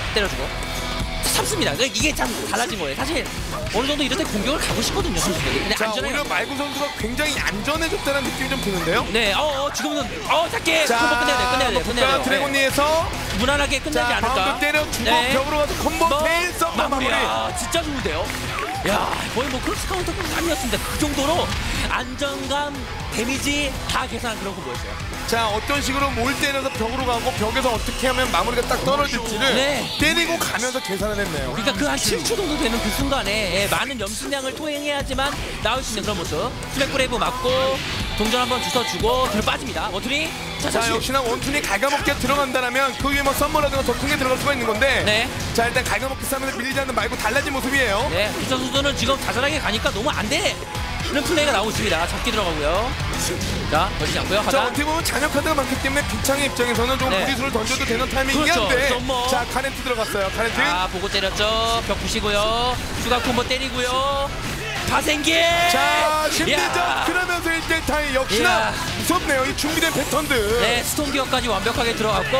때려주고 참습니다. 그러니까 이게 참 달라진 거예요. 사실 어느 정도 이럴 때 공격을 가고 싶거든요, 선수들이. 근데 자, 안전해요. 오히려 말구 선수가 굉장히 안전해졌다는 느낌이 좀 드는데요. 네, 어, 어 지금은 어 작게 자, 콤보 끝내야 돼, 끝내야 돼, 볼까요? 끝내야 돼. 드래곤리에서 네. 무난하게 끝나지 자, 않을까? 바운드 때려주고 네. 벽으로 가서 콤보 뭐, 테일 썸 마무리. 야, 진짜 좋은데요. 야, 거의 뭐 크로스 카운터 감이었습니다. 그 정도로 안정감, 데미지 다 계산한 그런 콤보였어요. 자, 어떤 식으로 몰 때려서 벽으로 가고 벽에서 어떻게 하면 마무리가 딱 떨어질지를 네. 때리고 가면서 계산을 했네요. 그러니까 그 한 칠 초 정도 되는 그 순간에 예, 많은 염심량을 토행해야지만 나올 수 있는 그런 모습. 슬랙 브레이브 맞고 동전 한번 주워주고 뒤로 빠집니다. 워투리. 자, 자, 잠시. 역시나 원투니 갈가먹기에 들어간다면 그 위에 뭐 썸머라든가 더 큰 게 들어갈 수가 있는 건데 네. 자, 일단 갈가먹기 싸움에서 밀리지 않는 말고 달라진 모습이에요. 네, 비선 선수는 지금 자잘하게 가니까 너무 안 돼. 이런 플레이가 나오고 있습니다. 잡기 들어가고요. 자, 걸리지 않고요. 자, 하단. 어떻게 보면 잔여 카드가 많기 때문에 빈창의 입장에서는 좀 네. 무리수를 던져도 되는 타이밍이긴 그렇죠. 한데 썸머. 자, 카렌트 들어갔어요. 카렌트. 아, 보고 때렸죠. 벽 부시고요. 추가 콤보 때리고요. 파생기. 자, 심리전 이야. 그러면서 일 대 타이 역시나 이야. 무섭네요. 이 준비된 패턴들. 네, 스톤 기어까지 완벽하게 들어갔고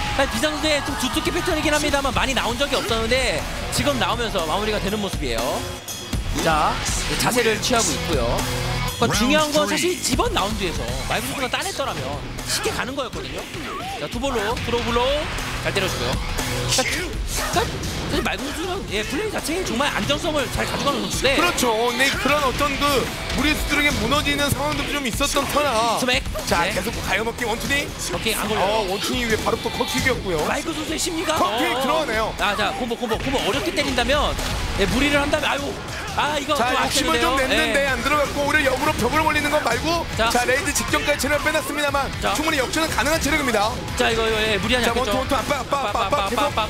비상수의 좀 두둑히 패턴이긴 합니다만 많이 나온 적이 없었는데 지금 나오면서 마무리가 되는 모습이에요. 자, 자세를 취하고 있고요. 그러니까 중요한 건 사실 이번 라운드에서 말구 선수가 따냈더라면 쉽게 가는 거였거든요. 자, 투볼로, 드로블로 잘 때려주고요. 그러니까, 그러니까 사실 말구 선수는 예, 플레이 자체에 정말 안정성을 잘 가져가는 선수인데. 그렇죠. 근데 그런 어떤 그 무리수들에게 무너지는 상황들도 좀 있었던 터라. 스맥. 자, 네. 계속 가요먹기 원투니. 오케이, 안 걸려요. 어, 원투니 위에 바로 또 컷킥이었고요. 말구 선수의 심리가 컷킥 어. 들어가네요. 아, 자, 콤보, 콤보, 콤보 어렵게 때린다면 예, 무리를 한다면 아유. 아, 이거 자, 좀 욕심을 좀 아쉬운데요. 냈는데 예. 안 들어갔고 오히려 역으로 벽을 올리는 건 말고 자. 자, 레이드 직전까지 체력을 빼놨습니다만 자. 충분히 역전은 가능한 체력입니다. 자, 이거 이거 예, 무리하지 자, 않겠죠? 원투 원투 압박 압박 압박 압박 계속. 빡빡빡빡.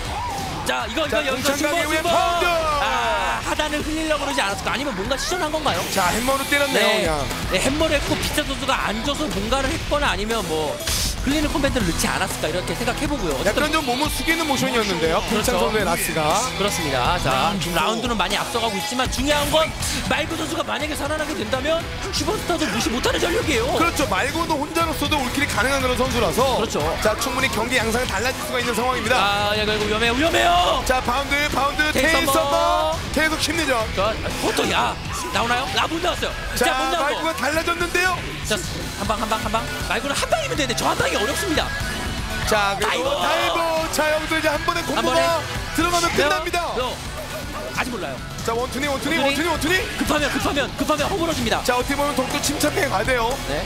자, 이거 자, 이거 여기서 공창 중거 가게 위에 중거. 파운드! 아, 하단을 흘리려고 그러지 않았을까? 아니면 뭔가 시전한 건가요? 자, 햄머로 때렸네요. 네, 그냥. 네, 햄머를 했고 비타 선수가 앉아서 뭔가를 했거나 아니면 뭐 흘리는 콤밴드를 넣지 않았을까 이렇게 생각해보고요. 어쨌든 약간 좀 몸을 숙이는 모션이었는데요. 그렇죠. 김창 선수의 라스가. 그렇습니다. 자, 지금 라운드는 많이 앞서가고 있지만 중요한 건 말구 선수가 만약에 살아나게 된다면 슈퍼스타도 무시 못하는 전력이에요. 그렇죠. 말고도 혼자로서도 올킬이 가능한 그런 선수라서. 그렇죠. 자, 충분히 경기 양상이 달라질 수가 있는 상황입니다. 아, 야, 이거 위험해요, 위험해요. 자, 바운드, 바운드, 테일 테일 서버. 서버. 계속 심리전. 자, 포토 야 나오나요? 나 못 나왔어요. 자, 자, 못 나온 거. 말고가 달라졌는데요. 자, 한 방, 한 방, 한 방. 말고는 한 방이면 되는데 저 한 방이 어렵습니다. 자, 그리고 다이버. 다이버. 자, 여기서 이제 한 번에 번에. 공부가 들어가면 끝납니다. 너, 아직 몰라요. 자, 원투니, 원투니, 원투니. 원투니, 원투니. 급하면, 급하면, 급하면 허물어집니다. 자, 어떻게 보면 더욱더 침착하게 가야 돼요. 네.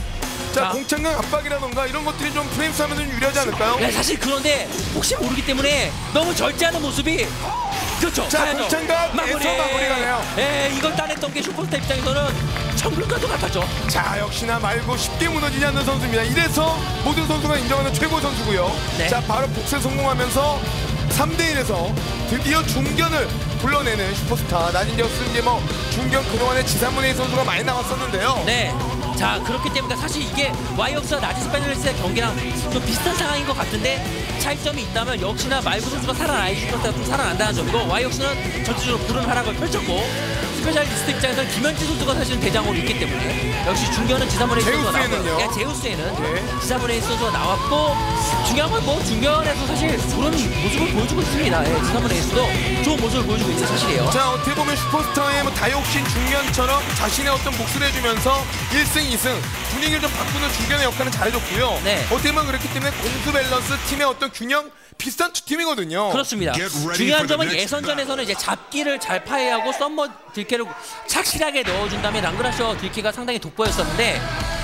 자, 자. 공창강 압박이라던가 이런 것들이 좀 프레임 싸움에 좀 유리하지 않을까요? 네, 사실 그런데 혹시 모르기 때문에 너무 절제하는 모습이 그렇죠. 자, 가야죠. 공창강 마무리. 에서 마무리가 돼요. 예, 이걸 따냈던 게 슈퍼스타 입장에서는 천불과도 같았죠. 자, 역시나 말고 쉽게 무너지지 않는 선수입니다. 이래서 모든 선수가 인정하는 최고 선수고요. 네. 자, 바로 복세 성공하면서 삼 대 일에서 드디어 중견을 불러내는 슈퍼스타 나진저스. 이제 뭐 중견 그동안에 지상문의 선수가 많이 나왔었는데요. 네. 자, 그렇기 때문에 사실 이게 와이옥스와 나지스 패널리스의 경기랑 좀 비슷한 상황인 것 같은데 차이점이 있다면 역시나 말구 선수가 살아나야 슈퍼스타가 좀 살아난다는 점이고 와이옥스는 전체적으로 부른 하락을 펼쳤고 스페셜리스트 입장에서는 김현지 선수가 사실은 대장으로 있기 때문에 역시 중견은 지사문의 선수가 제우스에는요? 나왔고요. 네, 제우스에는 네. 지사문의 선수가 나왔고 중요한 건 뭐 중견에서 사실 그런 모습을 보여주고 있습니다. 예, 지사문의 선수도 좋은 모습을 보여주고 있는 사실이에요. 자, 어떻게 보면 슈퍼스타의 뭐 다이옥신 중견처럼 자신의 어떤 몫을 해주면서 일 승, 이 승 분위기를 좀 바꾸는 중견의 역할은 잘해줬고요. 네. 어떻게 보면 그렇기 때문에 공수 밸런스 팀의 어떤 균형 비슷한 두 팀이거든요. 그렇습니다. 중요한 점은 예선전에서는 이제 잡기를 잘 파해하고 썸머 딜캐를 착실하게 넣어준 다음에 랑그라셔 딜캐가 상당히 돋보였었는데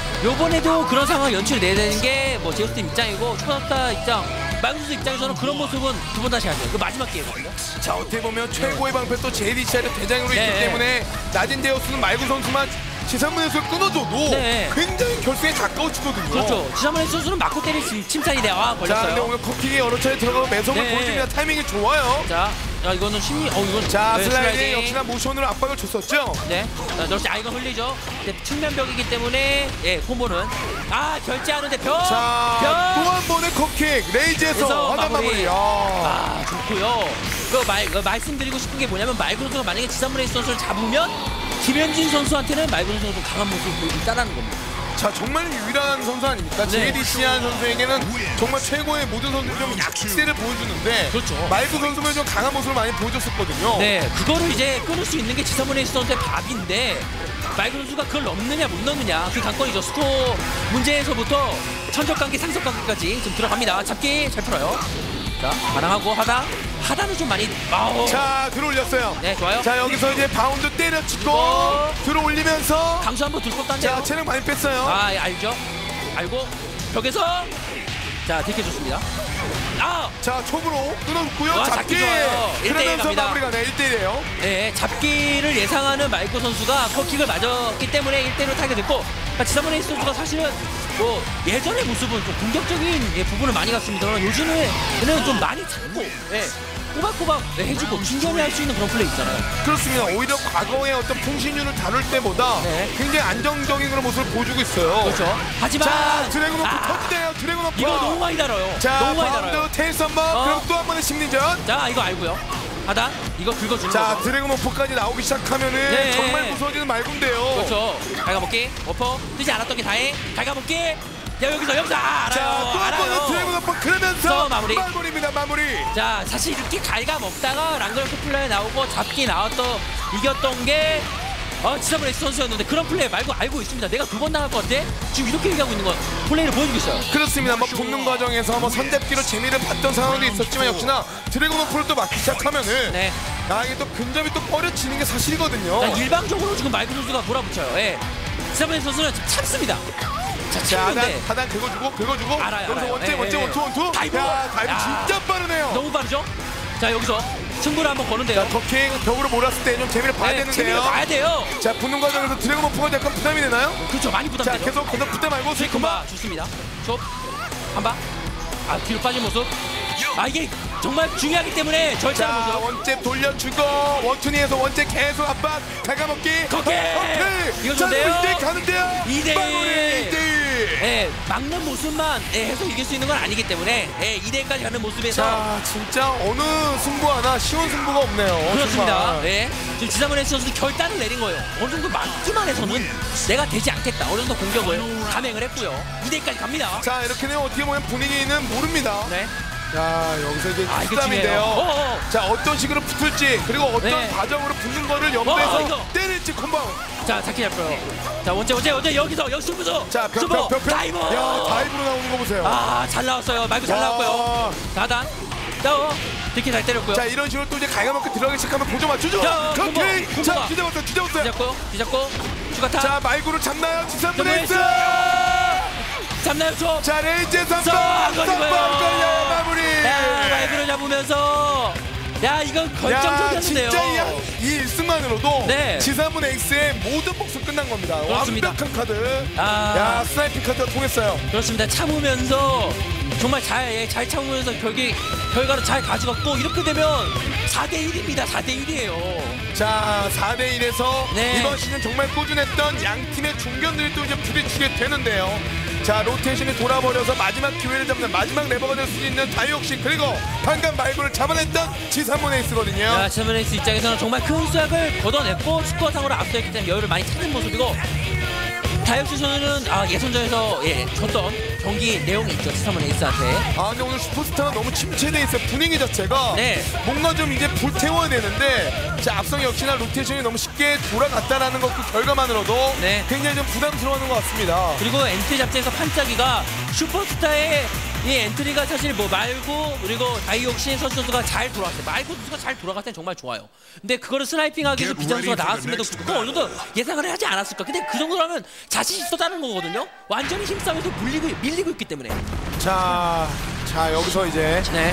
요번에도 그런 상황 연출이 내야 되는 게 뭐 제우스 팀 입장이고 슈퍼스타 입장 말구스 입장에서는 그런 모습은 두 번 다시 하죠. 그 마지막 기회거든요. 자, 어떻게 보면 최고의 방패 또 제이디씨아의 대장으로 네. 있기 때문에 낮은 제우스는 말구 선수만 지상문에서 끊어줘도 네. 굉장히 결승에 가까워지거든요. 그렇죠. 지난번에 선수는 맞고 때릴 수- 침착이 돼요. 아, 자, 근데 걸렸어요. 오늘 커킹이 여러 차례 들어가고 매섭을 네. 보여줍니다. 타이밍이 좋아요. 자, 야, 이거는 심리, 어, 이건 자, 네, 슬라이딩 역시나 모션으로 압박을 줬었죠. 네, 자, 역시 아 이거 흘리죠. 근데 측면벽이기 때문에 예, 콤보는 아 결제하는데 벽, 자, 벽. 또 한 번의 컵킥 레이지에서 그래서 하단 마무리. 마무리. 야. 아, 좋고요. 그 말, 그 말씀드리고 싶은 게 뭐냐면 말구 선수가 만약에 지상문의 선수를 잡으면 김현진 선수한테는 말구 선수가 좀 강한 모습을 보이고 있다는 겁니다. 자, 정말 유일한 선수 아닙니까? 네. 제이디씨아 선수에게는 정말 최고의 모든 선수 좀 약세를 보여주는데 그렇죠. 말구 선수는 좀 강한 모습을 많이 보여줬었거든요. 네, 그거를 이제 끊을 수 있는 게 지상문의 선수의 밥인데 말구 선수가 그걸 넣느냐 못 넣느냐 그 관건이죠. 스코어 문제에서부터 천적관계 상석관계까지 좀 들어갑니다. 잡기 잘 풀어요. 자, 반항하고 하다 하다는 좀 많이 아우. 자, 들어올렸어요. 네, 좋아요. 자, 여기서 이제 바운드 때려치고 어. 들어올리면서 강수 한번 둘 법도 한데요. 자, 체력 많이 뺐어요. 아, 예, 알죠. 알고 벽에서 자, 들켜줬습니다. 아, 자, 촉으로 끊어놓고요. 와, 잡기. 잡기 좋아요. 일 대 일 그러면서 갑니다. 마무리가 네, 일 대 일이에요. 네, 잡기를 예상하는 말고 선수가 컵킥을 맞았기 때문에 일 대 일로 타게 됐고 그러니까 지사문의 선수가 사실은 뭐 예전의 모습은 좀 공격적인 예, 부분을 많이 갔습니다만 요즘에는 좀 많이 잡고 예, 꼬박꼬박 네, 해주고 중견이 할 수 있는 그런 플레이 있잖아요. 그렇습니다. 오히려 과거의 어떤 풍신유를 다룰 때보다 네. 굉장히 안정적인 그런 모습을 보여주고 있어요. 그렇죠. 하지만 자, 드래곤 오프 아, 터지네요. 드래곤 오프. 이거 너무 많이 달아요. 자, 너무 많이 달아요. 바운드 테일 썸머. 어. 그럼 또 한 번의 심리전. 자, 이거 알고요. 하단 이거 긁어주는 자, 거죠. 드래곤 오프까지 나오기 시작하면은 네. 정말 무서워지는 말군데요. 그렇죠. 갈가먹기 워퍼 뜨지 않았던 게 다행. 갈가먹기 야 여기서 여기서 아, 알아요. 자, 또 한 번은 알아요. 드래곤 어퍼 그러면서 서 마무리. 마무리입니다. 마무리. 자 사실 이렇게 갈가 먹다가 랑글 플레이 나오고 잡기 나왔던 이겼던 게 어, 지사분 엑스 선수였는데 그런 플레이 말고 알고 있습니다. 내가 두 번 나갈 것 같아. 지금 이렇게 얘기하고 있는 건 플레이를 보여주고 있어요. 그렇습니다. 뭐 붙는 과정에서 뭐 선잡기로 재미를 봤던 상황도 있었지만 역시나 드래곤 어퍼를 또 막기 시작하면은 네. 아, 이게 또 근접이 또 꺼려지는 게 사실이거든요. 자, 일방적으로 지금 마이크 선수가 몰아붙여요. 예. 지사분 엑스 선수는 지금 참습니다. 자, 자, 하단, 참는데 하단 긁어주고 긁어주고 알아요, 여기서 알아요. 원째 예, 원째 예. 원투 원투. 다이브. 야, 다이브 야. 진짜 빠르네요. 너무 빠르죠? 자 여기서 승부를 한번 거는데요. 자, 더킹 벽으로 몰았을 때 좀 재미를 봐야 네, 재미를 되는데요. 봐야 돼요. 자, 붙는 과정에서 드래곤 어퍼가 약간 부담이 되나요? 그렇죠. 많이 자, 부담되죠. 계속 계속 부담 말고 세컨바 좋습니다. 좁 한방. 아 뒤로 빠진 모습. 아 이게 정말 중요하기 때문에 절차하는 자, 모습. 원잽 돌려주고 원투니에서 원잽 계속 압박 갈가먹기. 거기! 이거 좋은데요? 이 대 가는데요. 이 대 일. 마무리 이 대 일. 예, 막는 모습만 예, 해서 이길 수 있는 건 아니기 때문에 예, 이 대까지 가는 모습에서 자, 진짜 어느 승부 하나 쉬운 승부가 없네요. 그렇습니다. 정말. 예. 지금 지사문의 선수 결단을 내린 거예요. 어느 정도 막기만 해서는 내가 되지 않겠다. 어느 정도 공격을 감행을 했고요. 이 대까지 갑니다. 자, 이렇게 되면 어떻게 보면 분위기는 모릅니다. 네. 자, 여기서 이제 아, 이거 싸움인데요. 중요해요. 어어. 자, 어떤 식으로 붙을지 그리고 어떤 네. 과정으로 붙는 거를 어, 염두에서 이거. 때릴지 콤보. 자, 잡기 잡고요. 자, 원재 원재 원재 여기서 여기 승부수. 자, 벽, 승부. 벽, 벽, 벽. 다이브. 야, 다이브로 나오는 거 보세요. 아, 잘 나왔어요. 말고 잘 와. 나왔고요. 사단. 자, 어. 이렇게 잘 때렸고요. 자, 이런 식으로 또 이제 갈가먹기 들어가기 시작하면 보조 맞추죠. 자, 오케이. 콤보, 자, 콤보가. 뒤잡았어요. 뒤잡았어요. 뒤잡고 뒤잡고 추가타. 자, 말구를 잡나요? 지삼분의 레이스. 일. 잡나요, 저? 자, 레이즈 자, 삼번. 안 걸리고요. 삼번 걸려요. 마무리. 야, 말그를 잡으면서 야, 이건 야, 결정적이었는데요. 진짜 이, 한- 이 일 승만으로도 네. 지삼분의 X의 모든 몫은 끝난 겁니다. 그렇습니다. 완벽한 카드. 아. 야, 스나이핑 카드가 통했어요. 그렇습니다. 참으면서 정말 잘, 예, 잘 참으면서 결기, 결과를 잘 가져갔고 이렇게 되면 사 대 일입니다. 사 대 일이에요. 자, 사 대 일에서 네. 이번 시즌 정말 꾸준했던 양 팀의 중견들이 또 이제 부딪히게 되는데요. 자, 로테이션이 돌아버려서 마지막 기회를 잡는 마지막 레버가 될 수 있는 다이옥신 그리고 방금 말구를 잡아냈던 지삼분 에이스거든요. 자, 체르메이스 입장에서는 정말 큰 수약을 걷어냈고 스코어상으로 앞서있기 때문에 여유를 많이 찾는 모습이고 다이옥신 선수는 아, 예선전에서 예, 졌던 경기 내용이 있죠. 지삼분 에이스한테. 아, 근데 오늘 슈퍼스타가 너무 침체돼 있어요. 분위기 자체가 네. 뭔가 좀 이제 불태워야 되는데 자, 앞성 역시나 로테이션이 너무 쉽게 돌아갔다라는 것 그 결과만으로도 네. 굉장히 좀 부담스러워하는 것 같습니다. 그리고 엔트리 잡지에서 판짜기가 슈퍼스타의 이 엔트리가 사실 뭐 말고 그리고 다이옥신 선수가 잘 돌아갔어요. 말고 선수가 잘 돌아갈 땐 정말 좋아요. 근데 그거를 스나이핑하기 위해서 비전 선수가 나왔음에도 그거 어느 정도 예상을 하지 않았을까. 근데 그 정도라면 자신 있었다는 거거든요. 완전히 힘싸움에서 물리고 밀리고 있기 때문에. 자, 자 여기서 이제 네.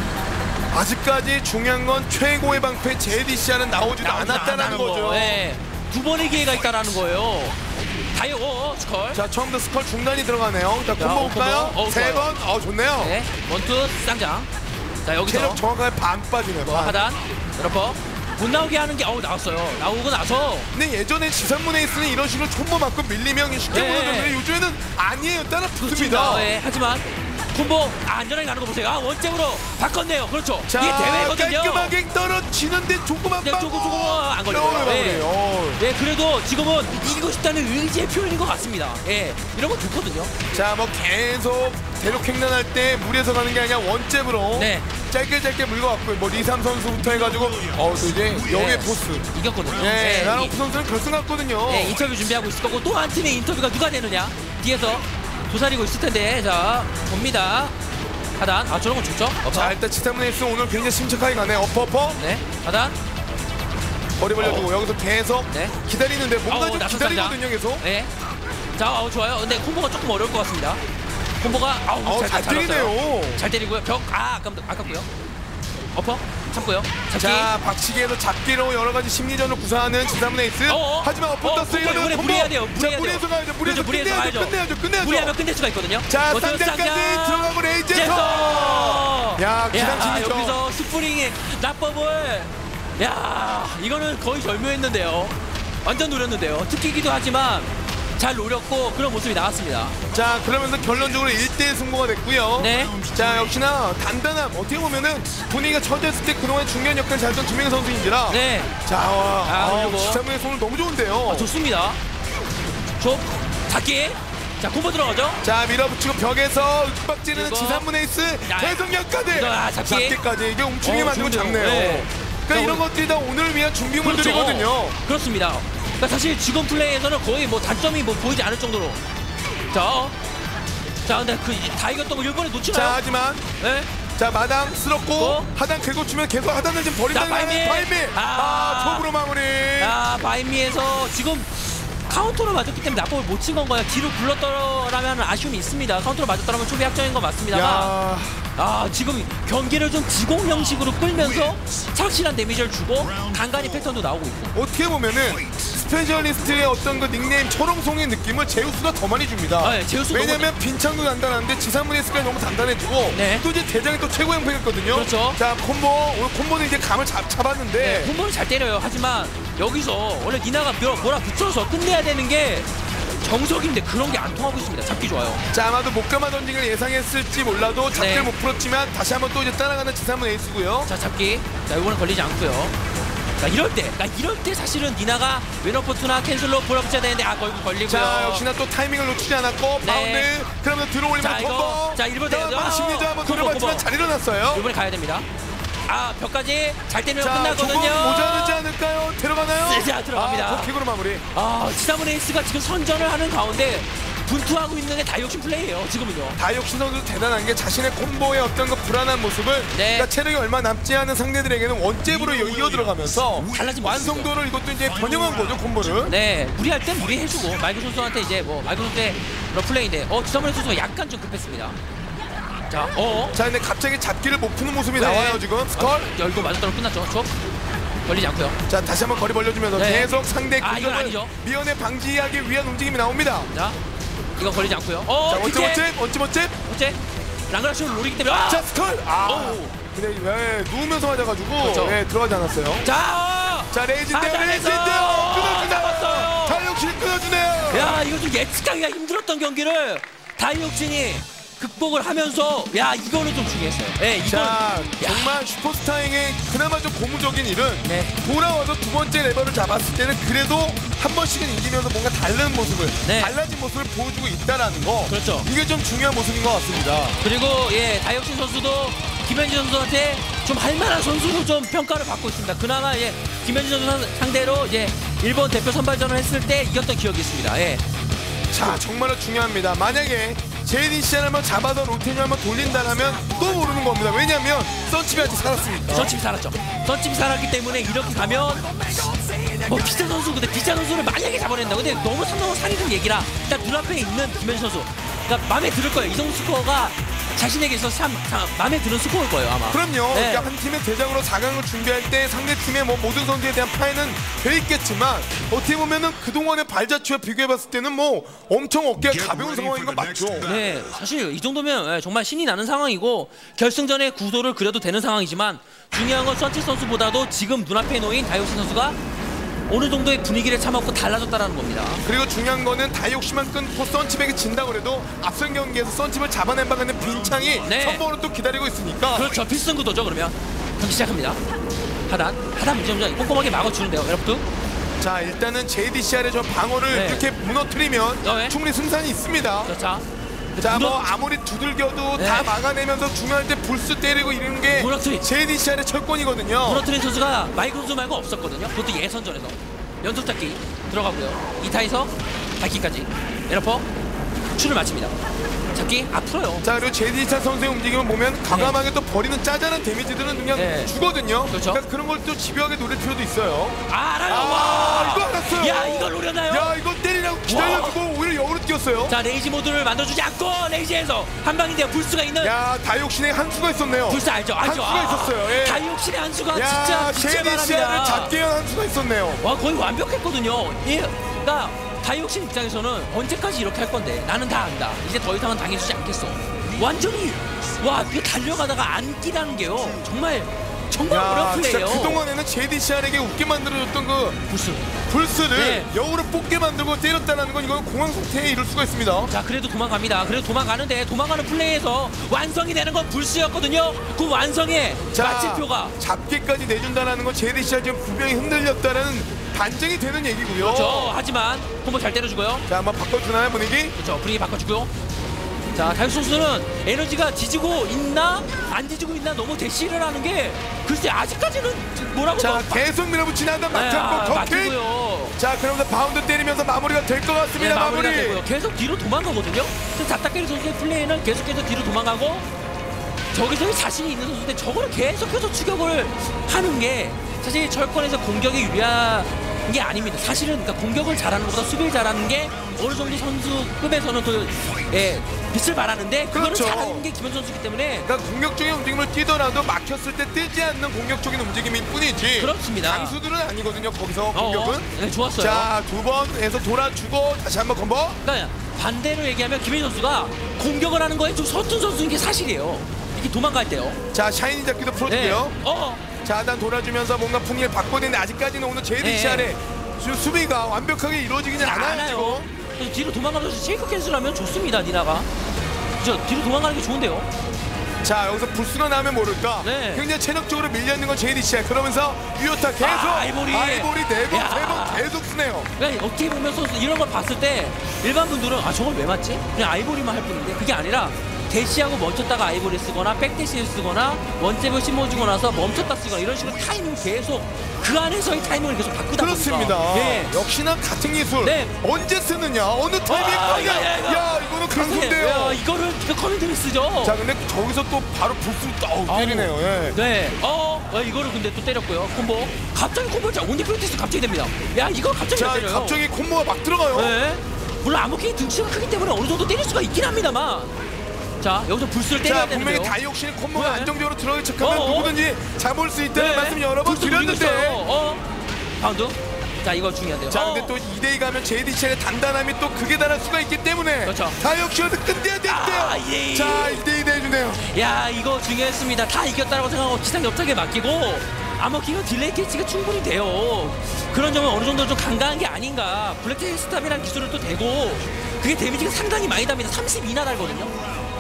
아직까지 중요한 건 최고의 방패 제디시아는 나오지도 나오지 않았다는 않았다는 거죠. 거. 네. 두 번의 기회가 있다라는 거예요. 다이오 어, 스컬. 자, 처음부터 스컬 중단이 들어가네요. 자, 자, 콤보 볼까요? 콤보. 어, 세 좋아요. 번. 어, 좋네요. 네. 원투 쌍장. 자 여기서 체력 정확하게 반 빠지네요. 뭐 반. 하단 여러분 못 나오게 하는 게 어우 나왔어요. 나오고 나서 근데 예전에 지삼분 에이스는 이런 식으로 콤보 맞고 밀리면 쉽게 네. 무너졌는데 요즘에는 아니에요. 따라 붙습니다. 네, 하지만 콤보 아, 안전하게 가는 거 보세요. 아 원점으로 바꿨네요. 그렇죠. 자, 이게 대회거든요. 깔끔하게 떨어지는데 조그만 네, 빵. 조금 조금 안 어, 걸려요. 네. 네. 네, 그래도 지금은 이기고 싶다는 의지의 표현인 것 같습니다. 예, 이런 거 좋거든요. 자, 뭐 계속 대륙 횡단할 때 무리해서 가는 게 아니라 원잽으로 네. 짧게 짧게 물고 왔고요. 뭐 리삼 선수부터 해가지고 어, 또 이제 영의 네. 보스. 이겼거든요. 네, 이- 나라오프 선수는 결승 갔거든요. 네, 인터뷰 준비하고 있을 거고 또 한 팀의 인터뷰가 누가 되느냐 뒤에서 도사리고 있을 텐데 자 봅니다. 하단 아 저런 건 좋죠. 어퍼. 자, 일단 지삼분 에이스 오늘 굉장히 심착하게 가네요. 어퍼 어퍼. 네, 하단. 머리 벌려주고 여기서 계속 네. 기다리는데 뭔가 아우, 좀 나선 기다리거든요 상장. 계속. 네. 자, 어, 좋아요. 근데 콤보가 조금 어려울 것 같습니다. 콤보가 아우 어, 잘 잘 때리네요. 때리네요. 잘 때리고요. 벽 아 아깝 아깝고요. 어퍼 참고요. 잡기. 자, 박치기에서 잡기로 여러 가지 심리전을 구사하는 지삼분 에이스. 어어. 하지만 어퍼 어, 떴어요. 콤보, 이거는 무리- 콤보. 무리해야 돼요. 자, 무리해야 무리해서 돼요. 가야죠. 무리해서 그렇죠, 무리해서 끝내야죠. 가야죠. 끝내야죠. 끝내야죠. 무리하면 끝낼 수가 있거든요. 자, 원투 쌍장까지 쌍장. 들어가고 레이제서. 제서. 야, 기상침이죠. 여기서 스프링의 납법을 야 이거는 거의 절묘했는데요. 완전 노렸는데요. 특기기도 하지만 잘 노렸고 그런 모습이 나왔습니다. 자, 그러면서 결론적으로 일 대 일 승부가 됐고요. 네. 자, 역시나 단단함. 어떻게 보면은 분위기가 처졌을 때 그동안 중요한 역할을 잘했던 두 명의 선수인지라. 네. 자, 와. 아, 아, 그리고. 지삼분의 손을 너무 좋은데요. 아, 좋습니다. 좁 잡기 자 콤보 들어가죠. 자 밀어붙이고 벽에서 윽박 지르는 이거. 지상문 에이스 야, 계속력까지 이거, 아, 잡기. 잡기까지 이게 움츠리게 어, 만들고 좋은데요. 잡네요. 네. 그러니까 자, 이런 우리- 것들이 다 오늘 위한 준비물들이거든요. 그렇죠. 그렇습니다. 그러니까 사실 지금 플레이에서는 거의 뭐 단점이 뭐 보이지 않을 정도로. 자, 자 근데 그 다 이겼던 거 일본에 자 놓치나요? 하지만 네. 자 마당 쓸었고 어? 하단 긁어주면 계속 하단을 지금 자, 버린다는 바이미. 바이미 아. 아 톱으로 마무리. 아 바인미에서 지금 카운터를 맞았기 때문에 낙법을 못 친 건가요? 뒤로 굴렀더라면 아쉬움이 있습니다. 카운터를 맞았더라면 초비 확정인 건 맞습니다만 야 아 지금 경기를 좀 지공 형식으로 끌면서 착실한 데미지를 주고 간간히 패턴도 나오고 있고. 어떻게 보면은 스페셜리스트의 어떤 그 닉네임 철옹송의 느낌을 제우스가 더 많이 줍니다. 아, 예, 제우스 왜냐면 빈창도 단단한데 지상문의 스가 너무 단단해지고 네. 또 이제 대장이 또 최고 형패였거든요. 그렇죠. 자 콤보 오늘 콤보는 이제 감을 잡, 잡았는데 네, 콤보는 잘 때려요. 하지만 여기서 원래 니나가 밀어- 몰아붙여서 끝내야 되는 게 정석인데 그런 게 안 통하고 있습니다. 잡기 좋아요. 자 아마도 목감아 던지기를 예상했을지 몰라도 잡기를 네. 못 풀었지만 다시 한번 또 이제 따라가는 지상문 에이스고요. 자 잡기. 자 이거는 걸리지 않고요. 자 이럴 때, 나 이럴 때 사실은 니나가 웨너포트나 캔슬로 몰아붙여야 되는데 아 결국 걸리고요. 자 역시나 또 타이밍을 놓치지 않았고 네. 바운드 그러면 들어올리면 자, 이거. 콤보. 자, 일본 대- 자, 아, 심리전 한번 콤보, 들어봤지만 콤보. 잘 일어났어요. 이번에 가야 됩니다. 아 벽까지 잘 때리면 자 조금 끝나거든요. 모자르지 않을까요? 들어가나요? 네, 자, 들어갑니다. 아, 킥으로 마무리. 아 지사문 에이스가 지금 선전을 하는 가운데 분투하고 있는 게 다이옥신 플레이예요. 지금은요. 다이옥신 선수 대단한 게 자신의 콤보의 어떤 그 불안한 모습을 네. 그러니까 체력이 얼마 남지 않은 상대들에게는 원잽으로 이어 들어가면서 달라진 완성도를 이것도 이제 변형한 거죠 콤보를. 네, 무리할 땐 무리해주고 마이크 선수한테 이제 뭐 마이크 선수의 그런 플레이인데 어 지사문 선수가 약간 좀 급했습니다. 자, 어. 자 근데 갑자기 잡기를 못 푸는 모습이 네. 나와요 지금 스컬. 아, 열고 맞았더니 끝났죠. 저 걸리지 않고요. 자 다시 한번 거리 벌려주면서 네. 계속 상대 아, 이건 공격을 아니죠. 미연에 방지하기 위한 움직임이 나옵니다. 자, 이거 걸리지 않고요. 어, 자 원점 기태! 원점 원점 원점. 어째? 랑그라쇼를 노리기 때문에 아! 자 스컬. 아. 오. 근데 왜 누우면서 맞아가지고 그렇죠. 예, 들어가지 않았어요. 자, 자 레이즈인데요 아, 레이즈인데요 잘했어. 끊어주네요. 잡았어요. 다이옥신 끊어주네요. 야, 이거 좀 예측하기가 힘들었던 경기를 다이옥신이 극복을 하면서 야, 이거는 좀 중요했어요. 예, 이건 자 야. 정말 슈퍼스타행의 그나마 좀 고무적인 일은 네. 돌아와서 두 번째 레버를 잡았을 때는 그래도 한 번씩은 이기면서 뭔가 다른 모습을 네. 달라진 모습을 보여주고 있다라는 거 그렇죠. 이게 좀 중요한 모습인 것 같습니다. 그리고 예, 다이옥신 선수도 김현진 선수한테 좀 할만한 선수로 좀 평가를 받고 있습니다. 그나마 예, 김현진 선수 상대로 이제 일본 대표 선발전을 했을 때 이겼던 기억이 있습니다. 예. 자 정말로 중요합니다. 만약에 제이디씨를 한번 잡아서 로테를 한번 돌린다면 또 모르는 겁니다. 왜냐하면 썬칩이 아직 살았으니까. 선칩이 살았죠. 선칩이 살았기 때문에 이렇게 가면 뭐 비싼 선수 근데 비싼 선수를 만약에 잡아낸다. 근데 너무 상당한 살이는 얘기라 일단 눈앞에 있는 김현진 선수. 그러니까 마음에 들을 거예요. 이동 스코어가 자신에게 있어서 참, 참 마음에 드는 스코어일 거예요 아마. 그럼요. 네. 그러니까 한 팀의 대장으로 사 강을 준비할 때 상대 팀의 뭐 모든 선수에 대한 파해는 돼 있겠지만 어떻게 보면은 그동안의 발자취와 비교해봤을 때는 뭐 엄청 어깨가 가벼운 상황인 건 맞죠. 네, 사실 이 정도면 예, 정말 신이 나는 상황이고 결승전의 구도를 그려도 되는 상황이지만 중요한 건 선치 선수보다도 지금 눈앞에 놓인 다이옥신 선수가 어느 정도의 분위기를 참았고 달라졌다는 겁니다. 그리고 중요한 거는 다이옥시만 끊고 썬칩에게 진다고 해도 앞선 경기에서 썬칩을 잡아낸 바가는 빈창이 네. 선봉으로 또 기다리고 있으니까 그렇죠, 필승 구도죠. 그러면 경기 시작합니다. 하단, 하단 문제점 꼼꼼하게 막아주는데요, 여러분. 자 일단은 제이디씨알의 저 방어를 네. 이렇게 무너뜨리면 어, 네. 충분히 승산이 있습니다. 자, 자 뭐 무너- 아무리 두들겨도 네. 다 막아내면서 중요할 때 불스 때리고 이러는 게 무너뜨리- 제이디씨알의 철권이거든요. 무너트린 선수가 마이크 선수 말고 없었거든요. 그것도 예선전에서 연속 잡기 들어가고요. 이 타에서 잡기까지 에러퍼 추를 마칩니다. 잡기 앞으로요. 자 그리고 제이디씨알 선수의 움직임을 보면 과감하게 또 버리는 짜잘한 데미지들은 그냥 네. 주거든요. 그렇죠. 그러니까 그런 걸 또 집요하게 노릴 필요도 있어요. 아, 알아요. 아, 와, 이거 알았어요. 야, 이걸 노렸나요? 야 이거 때리라고 기다려주고 오히려 역으로 뛰었어요. 자, 레이지 모드를 만들어주지 않고 레이지에서 한 방인데요. 불수가 있는 야 다이옥신의 한 수가 있었네요. 불수 알죠? 한 알죠? 수가 있었어요. 예. 다이옥신의 한 수가 야 진짜 진짜 제이디씨알을 바랍니다. 잡게 한 한 수가 있었네요. 와, 거의 완벽했거든요. 예, 그러니까 다이옥신 입장에서는 언제까지 이렇게 할 건데 나는 다 안다. 이제 더 이상은 당해주지 않겠어. 완전히 와, 이거 달려가다가 안기라는 게요. 정말 정말 야 어려운 진짜 플레이예요. 그동안에는 제이디씨알에게 웃게 만들어줬던 그 부스. 불스를 네. 역으로 뽑게 만들고 때렸다는 건 이건 공황 상태에 이를 수가 있습니다. 자, 그래도 도망갑니다. 그래도 도망가는데 도망가는 플레이에서 완성이 되는 건 불스였거든요. 그 완성에 마침표가 잡기까지 내준다는 건 제이디씨알 지금 분명히 흔들렸다는 반증이 되는 얘기고요. 그렇죠. 하지만 콤보 잘 때려주고요. 자, 한번 바꿔주나요 분위기? 그렇죠. 분위기 바꿔주고요. 자, 다육 선수는 에너지가 뒤지고 있나 안 뒤지고 있나 너무 대시를 하는 게 글쎄 아직까지는 뭐라고 자, 뭐- 계속 밀어붙이는 한단 네, 아, 막혔고 덕킥. 맞고요. 자, 그러면서 바운드 때리면서 마무리가 될 것 네, 같습니다. 마무리가 마무리. 되고요. 계속 뒤로 도망가거든요. 그래서 자타케리 선수의 플레이는 계속해서 뒤로 도망가고 저기저기 자신이 있는 선수인데 저거를 계속해서 추격을 하는 게 사실 철권에서 공격에 유리한 게 아닙니다. 사실은 그러니까 공격을 잘하는 것보다 수비를 잘하는 게 어느 정도 선수급에서는 더 예, 빛을 발하는데 그거는 그렇죠. 잘하는 게 김현 선수이기 때문에 그러니까 공격적인 움직임을 뛰더라도 막혔을 때 뜨지 않는 공격적인 움직임일 뿐이지. 그렇습니다. 강수들은 아니거든요. 거기서 어, 공격은. 어, 네, 좋았어요. 자, 두 번에서 돌아주고 다시 한번 컴보. 그러니까 반대로 얘기하면 김현 선수가 공격을 하는 거에 좀 서툰 선수인 게 사실이에요. 이렇게 도망갈 때요. 자, 샤이니 잡기도 네. 풀어주고요. 어. 자, 일단 돌아주면서 뭔가 풍리를 바꿔야 되는데 아직까지는 오늘 제이디씨알의 수비가 완벽하게 이루어지기는 않아요. 않아요. 지금. 그래서 뒤로 도망가면서 쉐이크 캔슬하면 좋습니다, 니나가. 저 뒤로 도망가는 게 좋은데요. 자, 여기서 불수가 나면 모를까. 네. 굉장히 체력적으로 밀려있는 건 제이디씨알. 그러면서 유효타 계속. 아, 아이보리. 아이보리 네 번, 야. 세 번 계속 쓰네요. 그러니까 어떻게 보면 선수 이런 걸 봤을 때 일반 분들은 아 저걸 왜 맞지? 그냥 아이보리만 할 뿐인데 그게 아니라 대시하고 멈췄다가 아이보리 쓰거나 백대시를 쓰거나 원잽을 심어주고 나서 멈췄다 쓰거나 이런 식으로 타이밍을 계속 그 안에서의 타이밍을 계속 바꾸다 그렇습니다. 보니까 예. 역시나 같은 기술. 네. 언제 쓰느냐, 어느 타이밍에 아, 꺼냐. 야, 야, 야. 야, 이거는 강수인데요. 야, 이거를 그 커맨드를 쓰죠. 자, 근데 저기서 또 바로 불수를 또 때리네요. 예. 네. 어, 어, 이거를 근데 또 때렸고요. 콤보. 갑자기 콤보 자 온디 프로테스트 갑자기 됩니다. 야, 이거 갑자기 자, 때려요. 갑자기 콤보가 막 들어가요. 네. 물론 암호킹이 등치가 크기 때문에 어느 정도 때릴 수가 있긴 합니다만. 자, 여기서 불스를 때려야 자, 분명히 되는데요. 다이옥신의 콤보가 네. 안정적으로 들어가기 시작하면 어어. 누구든지 잡을 수 있다는 네. 말씀 여러 번 불스 누리고 있어요. 드렸는데. 어. 바운드. 자, 이거 중요한데요. 자, 어. 근데 또 이 대 이 가면 제이디씨알의 단단함이 또 극에 달할 수가 있기 때문에 그렇죠. 다이옥신을 끝내야 되는데요. 아, 예. 자, 이 대 이 대주네요. 야, 이거 중요했습니다. 다 이겼다고 생각하고 기상 옆쪽에 맡기고 암호킹은 딜레이 캐치가 충분히 돼요. 그런 점은 어느 정도 좀 강강한 게 아닌가. 블랙테일 스탑이라는 기술을 또 대고 그게 데미지가 상당히 많이 답니다. 삼십이나 달거든요.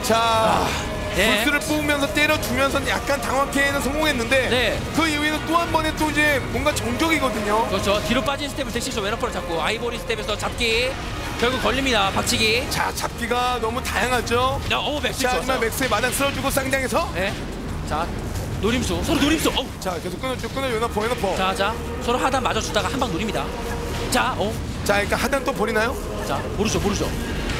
자, 네. 불스를 뽑으면서 때려주면서 약간 당황케는 성공했는데 네. 그 이후에는 또 한 번에 또 이제 뭔가 정적이거든요. 그렇죠. 뒤로 빠진 스텝을 대시쇼 웨너퍼를 잡고 아이보리 스텝에서 잡기 결국 걸립니다. 박치기. 자, 잡기가 너무 다양하죠. 야, 어, 맥스 자, 하지만 좋았어요. 맥스의 마당 쓸어주고 쌍장에서 네. 자, 노림수. 서로 노림수. 어. 자, 계속 끊어주고 끊어 연어퍼 연어퍼. 자, 자, 자. 서로 하단 맞아주다가 한 방 노립니다. 자, 어. 자, 그러니까 하단 또 버리나요? 자, 모르죠, 모르죠.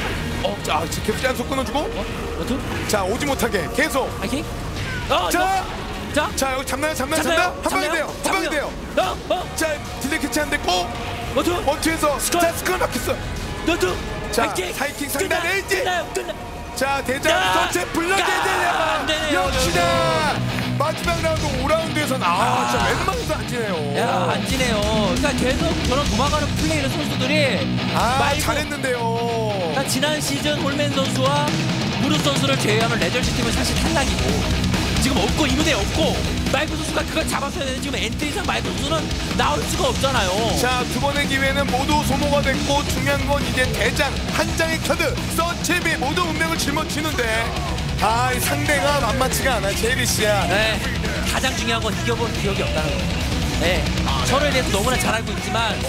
어, 자, 계속 계속 끊어주고. 어? 여튼 자, 오지 못하게 계속. 하이킹. 어, 자, 이거. 자. 자, 여기 잡나요? 잡나요? 잡나? 잡나요? 한 방이 잡나요? 돼요. 한 방이 돼요. 어, 어. 자, 딜레이 캐치하는데 꼭 어트. 원투에서 스컬. 자, 스컬 막혔어. 너트. 자, 하이킹 상단 끝나, 에이지. 끝나요, 끝나. 자, 대장 야! 전체 불러야 아, 안 되네요, 되냐? 역시나 마지막 라운드 오 라운드에서는 아, 진짜 웬만해서 안 지네요. 야, 안 지네요. 그러니까 계속 저런 도망가는 플레이를 선수들이 아, 말고 잘했는데요. 그러니까 지난 시즌 홀맨 선수와 무르 선수를 제외하면 레저시 팀은 사실 탈락이고 지금 없고 이 무대에 없고 마이크 선수가 그걸 잡았어야 되는데 지금 엔트리 이상 마이크 선수는 나올 수가 없잖아요. 자, 두 번의 기회는 모두 소모가 됐고 중요한 건 이제 대장 한 장의 카드 서치비 모두 운명을 짊어지는데 아, 이 상대가 만만치가 않아요. 제이디씨야. 네, 가장 중요한 건 이겨본 기억이 없다는 거예요. 네, 서로에 대해서 너무나 잘 알고 있지만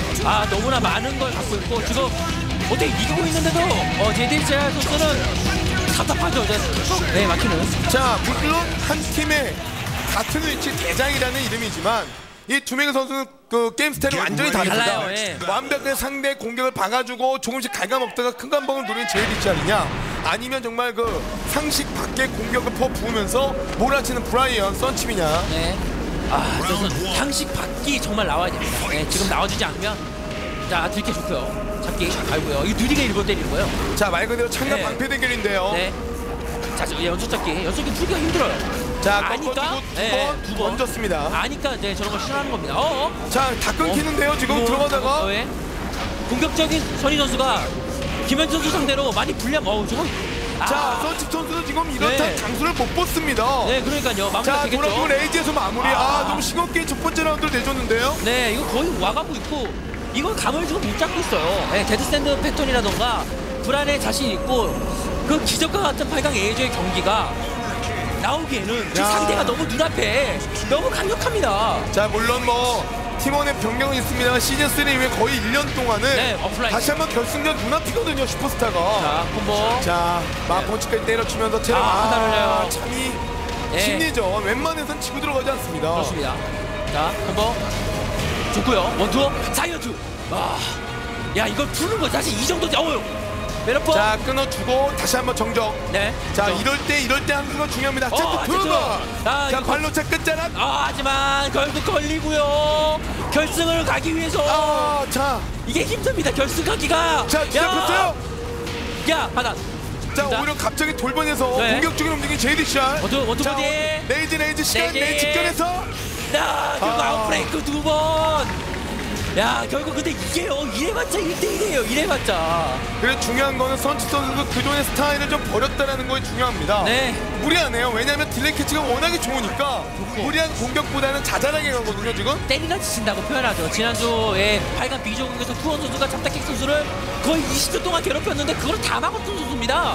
아 너무나 많은 걸 갖고 있고 지금 어떻게 이기고 있는데도 어, 제이디씨 선수는 답답하죠. 이제 네, 막히는. 자, 물론 한 팀의 같은 위치 대장이라는 이름이지만 이 두 명의 선수는 그 게임 스타일이 완전히 다릅니다. 달라요, 예. 완벽하게 상대 공격을 박아주고 조금씩 갉아먹다가 큰 감방을 노리는 제이디씨아니냐 아니면 정말 그 상식 밖의 공격을 퍼 부으면서 몰아치는 브라이언 썬칩이냐. 네. 아, 그래서 상식 받기 정말 나와야 됩니다. 네, 지금 나와주지 않으면 자 들게 좋고요. 잡기 알고요. 이거 느리게 일부러 때리는 거예요. 자, 말 그대로 창과 네. 방패 대결인데요. 네. 자, 저 연속 잡기. 연속이 풀기가 힘들어요. 자, 아니까 꺾어주고 네, 두번 두 번. 던졌습니다. 아니까 이제 저런 걸 싫어하는 겁니다. 어? 어? 자, 다 끊기는데요. 지금 어, 들어가다가 어, 왜? 공격적인 선희 선수가 김현준 선수 상대로 많이 불리하면 어우 저거 자, 아. 선칩 선수는 지금 이렇다 네. 장수를 못 뽑습니다. 네, 그러니까요. 마무리가 자, 되겠죠. 돌아오고 레이지에서 마무리. 아, 아. 너무 싱겁게 첫 번째 라운드를 내줬는데요. 네, 이거 거의 와가고 있고 이건 감을 지금 못 잡고 있어요. 네, 데드샌드 패턴이라던가 불안에 자신 있고 그 기적과 같은 팔 강 에이저의 경기가 나오기에는 지금 야. 상대가 너무 눈앞에 너무 강력합니다. 자, 물론 뭐 팀원의 변경은 있습니다만 시즌 삼 이후에 거의 일 년 동안은 네, 오프라인. 다시 한번 결승전 눈앞이거든요, 슈퍼스타가. 자, 콤보. 자, 마포치까지 때려치면서 체력 아, 하나 올려요. 참이 네. 심리죠. 웬만해선 치고 들어가지 않습니다. 그렇습니다. 자, 콤보. 좋고요. 원투. 사이언투. 와. 야, 이걸 푸는 거 사실 이 정도지. 어우. 메로퍼. 자, 끊어주고 다시 한번 정적. 네. 자, 정. 이럴 때 이럴 때 하는 건 중요합니다. 어, 세트 두 세트. 번. 아, 자, 이거- 발로차 끝자락. 아, 하지만 결국 걸리고요. 결승을 가기 위해서 아, 자, 이게 힘듭니다. 결승 가기가. 자, 시작했어요. 야, 하나. 자, 자. 오히려 갑자기 돌변해서 네. 공격적인 움직임 제이디샷. 원투, 원투 자, 보디. 레이지 레이지 시간 레이지. 내 직전에서. 야, 결국 아. 아웃브레이크 두 번. 야, 결국 근데 이게요. 이래봤자 일 대 일이에요. 이래봤자. 그래 중요한 거는 선치 선수가 그전의 스타일을 좀 버렸다라는 거에 중요합니다. 네. 무리하네요. 왜냐하면 딜레이 캐치가 워낙에 좋으니까 무리한 공격보다는 자잘하게 가거든요 지금. 때리나 지친다고 표현하죠. 지난주에 팔 강 비조국에서 투원 선수가 잡다킥 선수를 거의 이십 초 동안 괴롭혔는데 그걸 다 막았던 선수입니다.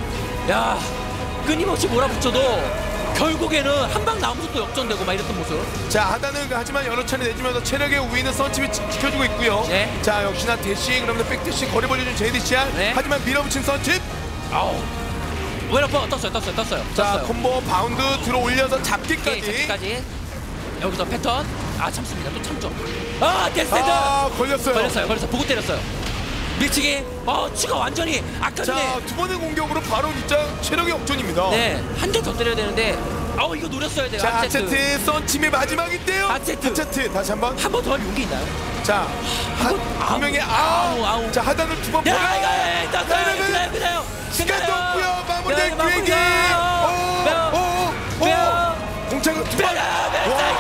야, 끊임없이 몰아붙여도 결국에는 한 방 나오면서 또 역전되고 막 이랬던 모습. 자 하단은 하지만 여러 차례 내주면서 체력의 우위는 선칩이 지- 지켜주고 있고요. 네. 자 역시나 대시 그러면 백대시 거리 벌려준 제이디씨알. 네. 하지만 밀어붙인 선칩. 아우. 웨러퍼 떴어요, 떴어요, 떴어요. 자 떴어요. 콤보 바운드 들어 올려서 오케이, 잡기까지. 잡기까지. 여기서 패턴. 아, 참습니다. 또 참죠. 아, 데스세드. 아 걸렸어요. 걸렸어요, 걸렸어요. 보고 때렸어요. 밀치기. 어, 치가 완전히 아까 전에. 자 두 번의 공격으로 바로 진짜 체력의 역전입니다. 네, 한 대 더 때려야 되는데. 아우, 이거 노렸어야 돼요. 자 아체트. 아체트 선침의 마지막인데요. 아체트. 아체트 다시 한번. 한 번 더 할 용기 있나요? 자, 한, 아우, 한 명의 아우, 아우, 아우. 자 하단을 두 번 야, 버려. 이거 이거 나는 그나요, 그나요. 시간도 없고요. 마무리될 네, 기회기. 마무리돼요. 오, 오, 뼈. 오. 공차가 두 번. 뼈,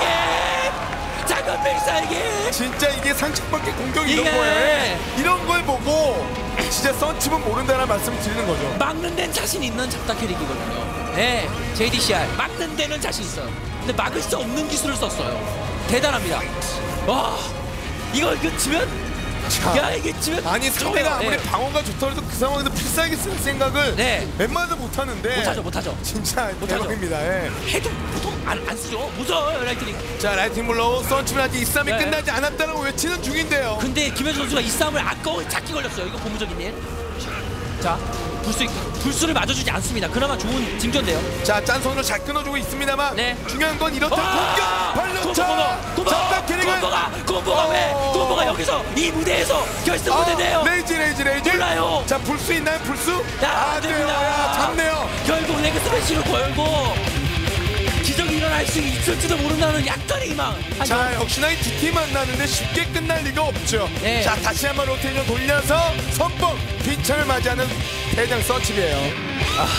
백살기. 작은 백살기. 진짜 이게 상식밖에 공격이 이런 이게. 거예요. 이런 걸 보고 진짜 썬칩은 모른다는 말씀 드리는 거죠. 막는 데는 자신 있는 잡다 캐릭이거든요. 네, 제이디씨알 막는 데는 자신 있어요. 근데 막을 수 없는 기술을 썼어요. 대단합니다. 와, 이거 이거 치면. 자, 야, 이게 치면. 아니 상대가 저요. 아무리 네. 방어가 좋더라도 그 상황에서 필살기 쓸 생각을 네. 웬만해도 못하는데 못하죠, 못하죠. 진짜 못하죠. 대박입니다. 예. 해도 보통 안, 안 쓰죠. 무서워요, 라이트닝. 자 라이팅 물로 썬칩은 아직 이 싸움이 네. 끝나지 않았다고 외치는 중인데요. 근데 김현 선수가 이 싸움을 아까워 잡기 걸렸어요. 이거 고무적인 일. 자, 불수 불수를 맞아주지 않습니다. 그나마 좋은 징조인데요. 자 짠손으로 잘 끊어주고 있습니다만 네. 중요한 건 이렇다 아! 공격 발로차 잡다 캐릭을 콤보가 콤보가 왜 어. 콤보가 여기서 이 무대에서 결승 무대네요. 아, 레이지 레이지 레이지 몰라요. 자 불 수 있나요 불수? 야, 아 안 돼요 됩니다. 야 잡네요. 결국 레그 스매시로 걸고 기적이 일어날 수 있을지도 모른다는 약간의 희망. 자 역시나 이 두 팀 만나는데 쉽게 끝날 리가 없죠. 네. 자 다시 한번 로테이션 돌려서 선봉 빈참을 맞이하는 대장 서칩이에요.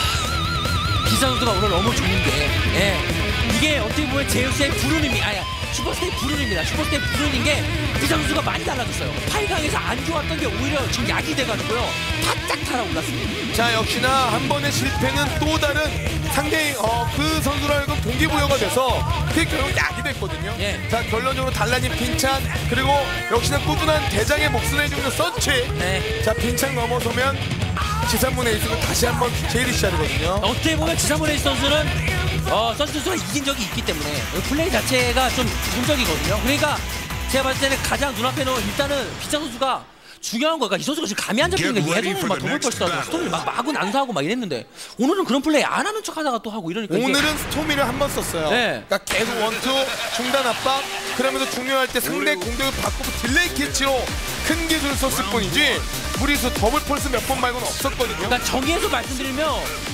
기사 선수가 오늘 너무 좋은데, 예. 이게 어떻게 보면 제우스의 불운임이, 아야, 슈퍼스테이 불운입니다. 슈퍼스테이 불운인 게 기사 선수가 많이 달라졌어요. 팔 강에서 안 좋았던 게 오히려 지금 약이 돼가지고요. 바짝 달아올랐습니다. 자 역시나 한 번의 실패는 또 다른 상대의 어, 그 선수라는 동기부여가 돼서 그게 결국 약이 됐거든요. 예. 자 결론적으로 달라진 빈찬 그리고 역시나 꾸준한 대장의 몫을 해주는 선치. 네. 자 빈찬 넘어서면 지상문의 에이스가 다시 한번 제이디씨알이거든요. 어떻게 보면 지사모레이 선수는 어, 선수 선수가 이긴 적이 있기 때문에 플레이 자체가 좀 부분적이거든요. 그러니까 제가 봤을 때는 가장 눈앞에 놓은 일단은 비자 선수가 중요한 거가 이 선수가 지금 감이 안 잡히는 게 예전에는 막 더블 펄스하고 스토리를 막 마구 난사하고 막 이랬는데 오늘은 그런 플레이 안 하는 척 하다가 또 하고 이러니까 이게 오늘은 스토미를 한 번 썼어요. 네. 그러니까 계속 원투 중단 압박 그러면서 중요할 때 상대 공격을 바꾸고 딜레이 캐치로 큰 기술을 썼을 뿐이지 무리수 더블 펄스 몇 번 말고는 없었거든요. 그러니까 정의해서 말씀드리면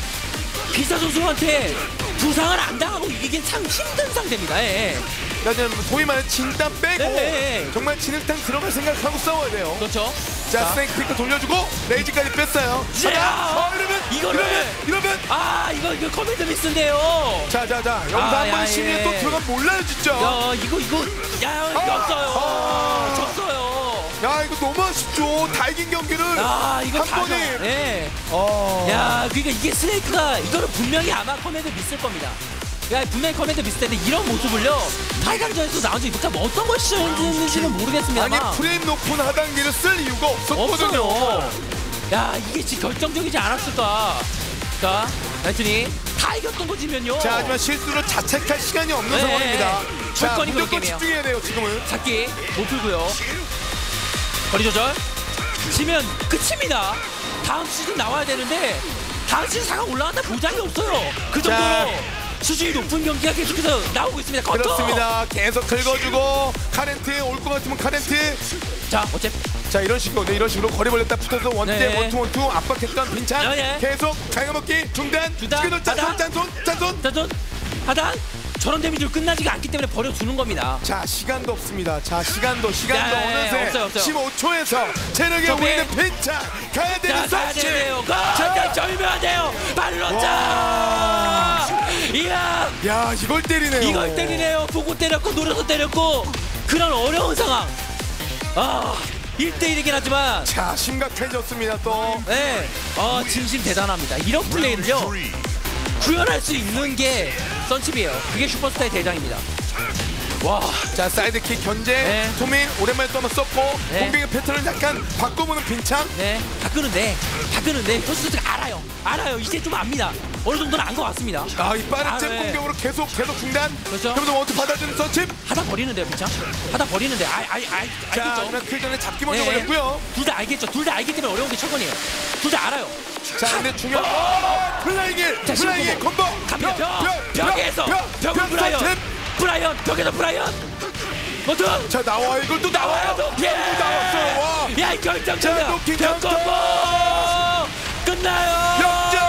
비자 선수한테 부상을 안 당하고 이기긴 참 힘든 상대입니다. 예. 그러니까 소위 말해 진땀 빼고 네. 정말 진흙탕 들어갈 생각하고 싸워야 돼요. 그렇죠. 자, 스네이크 피크 돌려주고 레이지까지 뺐어요. 야! 하나, 어, 이러면 이거를! 이러면 이러면 아, 이거 이거 커맨드 미스인데요. 자, 자, 자, 여기서 아, 한 야, 번 심리에 예. 또 들어가면 몰라요, 진짜. 야, 이거 이거 야, 아, 졌어요. 아. 졌어요. 야 이거 너무 아쉽죠. 다 이긴 경기를 아 이거 한 다 번에. 예. 어. 야 그러니까 이게 스네이크가 이거는 분명히 아마 커맨드 미스일 겁니다. 야 분명히 커맨드 미스일 텐데 이런 모습을요 타이강전에서 나온 적이 뭐 어떤 것이었는지는 모르겠습니다만 아니 프레임 높은 하단기를 쓸 이유가 없었거든요. 없어요. 야 이게 진짜 결정적이지 않았을까. 자 라이트닝 다 이겼던 거지면요. 자 하지만 실수로 자책할 시간이 없는 네. 상황입니다. 자 철권이 그런 무조건 게임이에요. 집중해야 돼요 지금은. 잡기 못 풀고요. 거리 조절 지면 끝입니다. 다음 시즌 나와야 되는데 다음 시즌 사 강 올라간다 보장이 없어요. 그 정도로 자. 수준이 높은 경기가 계속해서 나오고 있습니다. 커터! 그렇습니다. 계속 긁어주고 카렌트 올 것 같으면 카렌트. 자 어째 자 이런 식으로 네, 이런 식으로 거리 벌렸다 붙어서 원대 네. 원투 원투 압박했던 빈찬 어, 예. 계속 갈가먹기 중단 중단, 스피드 짠손 하단. 짠손 짠손. 자전 하단 저런 데미지로 끝나지가 않기 때문에 버려주는 겁니다. 자 시간도 없습니다. 자 시간도 시간도 야, 야, 야, 어느새 없어요, 없어요. 십오 초에서 체력에 정비. 우리는 빈찬 가야 자 되는 가야 서치. 되네요. 자. 가! 절면 돼요. 발로자! 이야 야 이걸 때리네요. 이걸 때리네요. 보고 때렸고 노려서 때렸고 그런 어려운 상황. 아 일 대 일이긴 하지만 자 심각해졌습니다 또. 네, 어, 진심 대단합니다. 이런 플레이를요 구현할 수 있는 게 선칩이에요. 그게 슈퍼스타의 대장입니다. 와, 자 사이드킥 견제 네. 토민 오랜만에 또 한번 썼고 네. 공격의 패턴을 약간 바꿔보는 빈창. 네, 바꾸는데 바꾸는데 선수들이 알아요. 알아요. 이제 좀 압니다. 어느 정도는 안 것 같습니다. 아이 빠른 아, 잽 네. 공격으로 계속 계속 중단. 그렇죠. 그러면서 원투 받아주는 서칩. 하다 버리는데요, 비창. 하다 버리는데 아, 아, 아, 자 알겠죠. 그러면 그 전에 잡기 먼저 네. 걸렸고요. 둘 다 알겠죠. 둘 다 알기 때문에 어려운 게 철권이에요. 둘 다 알아요. 자 근데 중요한 어! 플라이길 자, 플라이길 신고. 콤보 갑니다. 벽, 벽, 벽에서 벽, 벽은 벽, 브라이언, 서칩. 브라이언, 벽에서 브라이언. 뭐든 자 나와 이걸 또 나와 나와요. 또 또 나왔어요. 와 야, 이 자, 결정적이야. 높이 벽 벽 콤보 끝나요. 역전.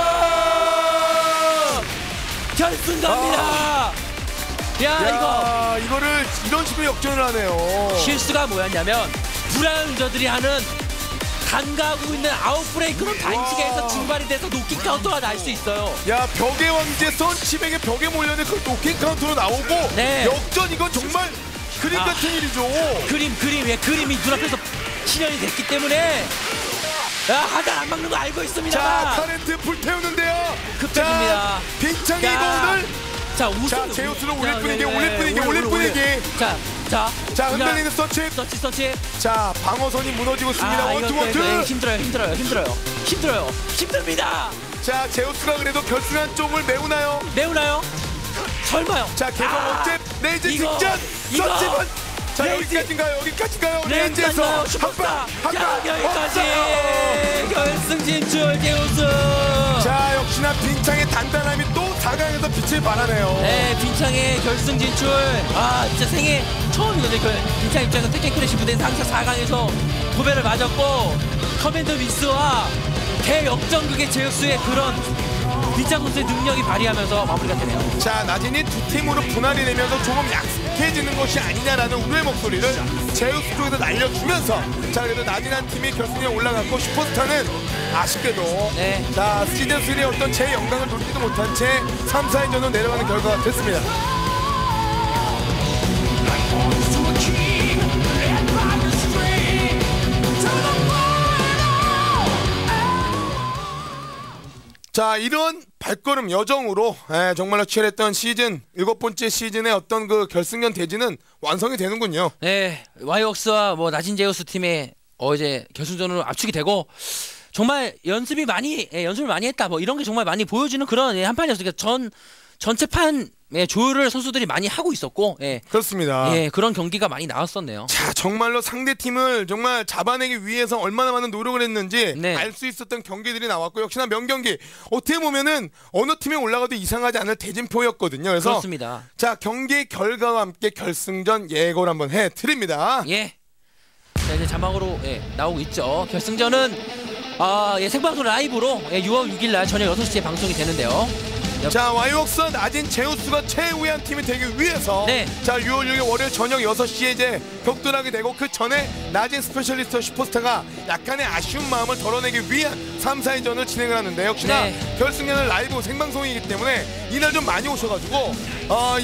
결승 갑니다. 야, 야 이거를 이런 식으로 역전을 하네요. 이거 실수가 뭐였냐면 브라이언 유저들이 하는 간과하고 있는 아웃브레이크는 반칙에서 증발이 돼서 노킥 카운터가 날 수 있어요. 야 벽의 왕제 선치백의 벽에 몰려는 그 노킹 카운터로 나오고 네. 역전 이건 정말 그림 아. 같은 일이죠. 그림 그림 예 그림이 눈앞에서 실현이 됐기 때문에 야 하단 안 막는 거 알고 자 있습니다. 카렌트 불태우는데요. 급해집니다. 자, 빈창이 이거 자, 오늘 자 우승 자, 제우스를 올릴 자, 뿐이게, 예, 올릴 예, 뿐이게, 올려, 올릴 올려, 뿐이게. 올려. 자, 자, 자 흔들리는 서치. 서치 서치. 자 방어선이 무너지고 있습니다. 아, 원투 이거 원투. 네, 힘들어요, 힘들어요, 힘들어요, 힘들어요, 힘듭니다. 자 제우스가 그래도 결승한 쪽을 메우나요? 매우나요? 설마요? 자 계속 아, 원잽 레이즈 이거, 직전 이거. 서치은 자 레이즈. 여기까지인가요? 여기까지인가요? 레이즈에서 레이즈에서 슈퍼스타. 한방 자, 여기까지 결승 진출 제우스. 자 역시나 빈창의 단단함이 또 사 강에서 빛을 발하네요. 네, 빈창의 결승 진출. 아, 진짜 생애 처음이거든요. 그 빈창 입장에서 테kken 크래시 무대에서 항상 사 강에서 구배를 맞았고 커맨더 미스와 대역전극의 제우스의 그런 빈창 선수의 능력이 발휘하면서 마무리가 되네요. 자 나진이 두 팀으로 분할이 되면서 조금 약해지는 것이 아니냐라는 우려의 목소리를 제우스 쪽에서 날려주면서 자 그래도 나진 한 팀이 결승에 올라갔고 슈퍼스타는 아쉽게도 네. 자 시즌 삼의 어떤 제 영광을 누리지도 못한 채 삼, 사위전으로 내려가는 결과가 됐습니다. 자 이런 발걸음 여정으로 에, 정말로 치열했던 시즌 일곱 번째 시즌의 어떤 그 결승전 대진은 완성이 되는군요. 네, 와이웍스와 뭐 나진 제우스 팀의 어제 결승전으로 압축이 되고 정말 연습이 많이 예, 연습을 많이 했다 뭐 이런 게 정말 많이 보여주는 그런 예, 한 판이었어요. 전 전체판 예, 조율을 선수들이 많이 하고 있었고 예, 그렇습니다. 예, 그런 경기가 많이 나왔었네요. 자 정말로 상대 팀을 정말 잡아내기 위해서 얼마나 많은 노력을 했는지 네. 알 수 있었던 경기들이 나왔고 역시나 명경기 어떻게 보면은 어느 팀에 올라가도 이상하지 않을 대진표였거든요. 그래서 그렇습니다. 자 경기 결과와 함께 결승전 예고를 한번 해드립니다. 예. 자 이제 자막으로 예, 나오고 있죠. 결승전은 아, 예, 생방송 라이브로 예, 유월 육일 날 저녁 여섯 시에 방송이 되는데요. 자 와이웍스 나진 제우스가 최후의 한 팀이 되기 위해서 네. 자 유월 육일 월요일 저녁 여섯 시에 이제 격돌하게 되고 그 전에 나진 스페셜리스트 슈퍼스타가 약간의 아쉬운 마음을 덜어내기 위한 삼, 사위전을 진행을 하는데 역시나 네. 결승전은 라이브 생방송이기 때문에 이날 좀 많이 오셔가지고 어, 이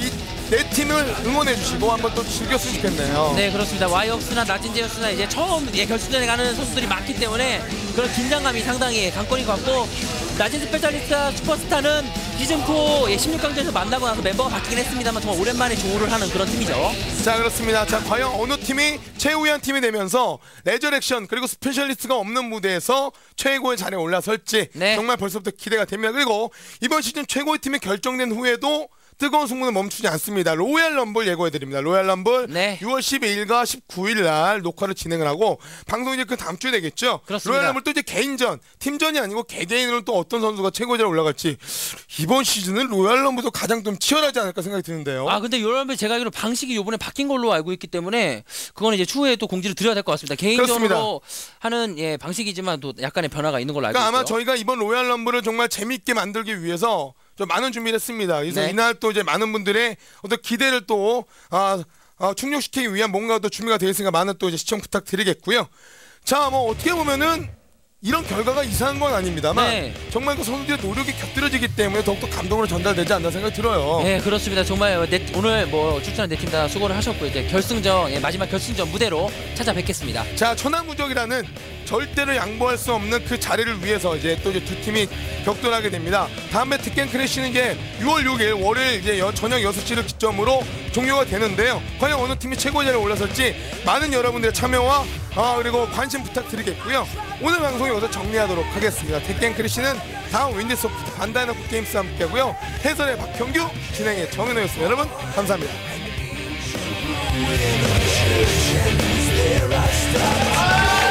내 팀을 응원해 주시고 한번 또 즐겼으면 좋겠네요. 네, 그렇습니다. 와이억스나 나진제어스나 이제 처음 예, 결승전에 가는 선수들이 많기 때문에 그런 긴장감이 상당히 관건인 것 같고, 나진 스페셜리스트 슈퍼스타는 시즌포 예, 십육 강전에서 만나고 나서 멤버가 바뀌긴 했습니다만 정말 오랜만에 조우를 하는 그런 팀이죠. 자, 그렇습니다. 자, 과연 어느 팀이 최우위한 팀이 되면서 레저렉션 그리고 스페셜리스트가 없는 무대에서 최고의 자리에 올라설지 네. 정말 벌써부터 기대가 됩니다. 그리고 이번 시즌 최고의 팀이 결정된 후에도 뜨거운 승부는 멈추지 않습니다. 로얄 럼블 예고해드립니다. 로얄 럼블 네. 유월 십이일과 십구일 날 녹화를 진행을 하고 방송이 이제 그 다음 주에 되겠죠. 그렇습니다. 로얄 럼블 또 이제 개인전, 팀전이 아니고 개개인으로 또 어떤 선수가 최고자리에 올라갈지 이번 시즌은 로얄 럼블도 가장 좀 치열하지 않을까 생각이 드는데요. 아, 근데 요런면 제가 알기로 방식이 요번에 바뀐 걸로 알고 있기 때문에 그거는 이제 추후에 또 공지를 드려야 될 것 같습니다. 개인적으로 그렇습니다. 하는 예, 방식이지만 또 약간의 변화가 있는 걸로 알고 그러니까 있어요. 아마 저희가 이번 로얄 럼블을 정말 재밌게 만들기 위해서 좀 많은 준비를 했습니다. 그래서 네. 이날 또 이제 많은 분들의 어떤 기대를 또 아, 아, 충족시키기 위한 뭔가 또 준비가 되어 있으니까 많은 또 이제 시청 부탁드리겠고요. 자, 뭐 어떻게 보면은 이런 결과가 이상한 건 아닙니다만 네. 정말 그 선수들의 노력이 곁들여지기 때문에 더욱더 감동으로 전달되지 않나 생각이 들어요. 네, 그렇습니다. 정말 네, 오늘 뭐 출전한 네 팀 다 수고를 하셨고 이제 결승전 예, 마지막 결승전 무대로 찾아뵙겠습니다. 자, 천하무적이라는 절대로 양보할 수 없는 그 자리를 위해서 이제 또 이제 두 팀이 격돌하게 됩니다. 다음에 특갱 크래쉬는 이제 유월 육일 월요일 이제 여, 저녁 여섯 시를 기점으로 종료가 되는데요. 과연 어느 팀이 최고의 자리에 올라설지 많은 여러분들의 참여와 아, 그리고 관심 부탁드리겠고요. 오늘 방송 여기서 정리하도록 하겠습니다. 특갱 크래쉬는 다음 윈디소프트 반다이너코 게임스와 함께하고요. 해설의 박형규, 진행의 정현호였습니다. 여러분 감사합니다. There I stop.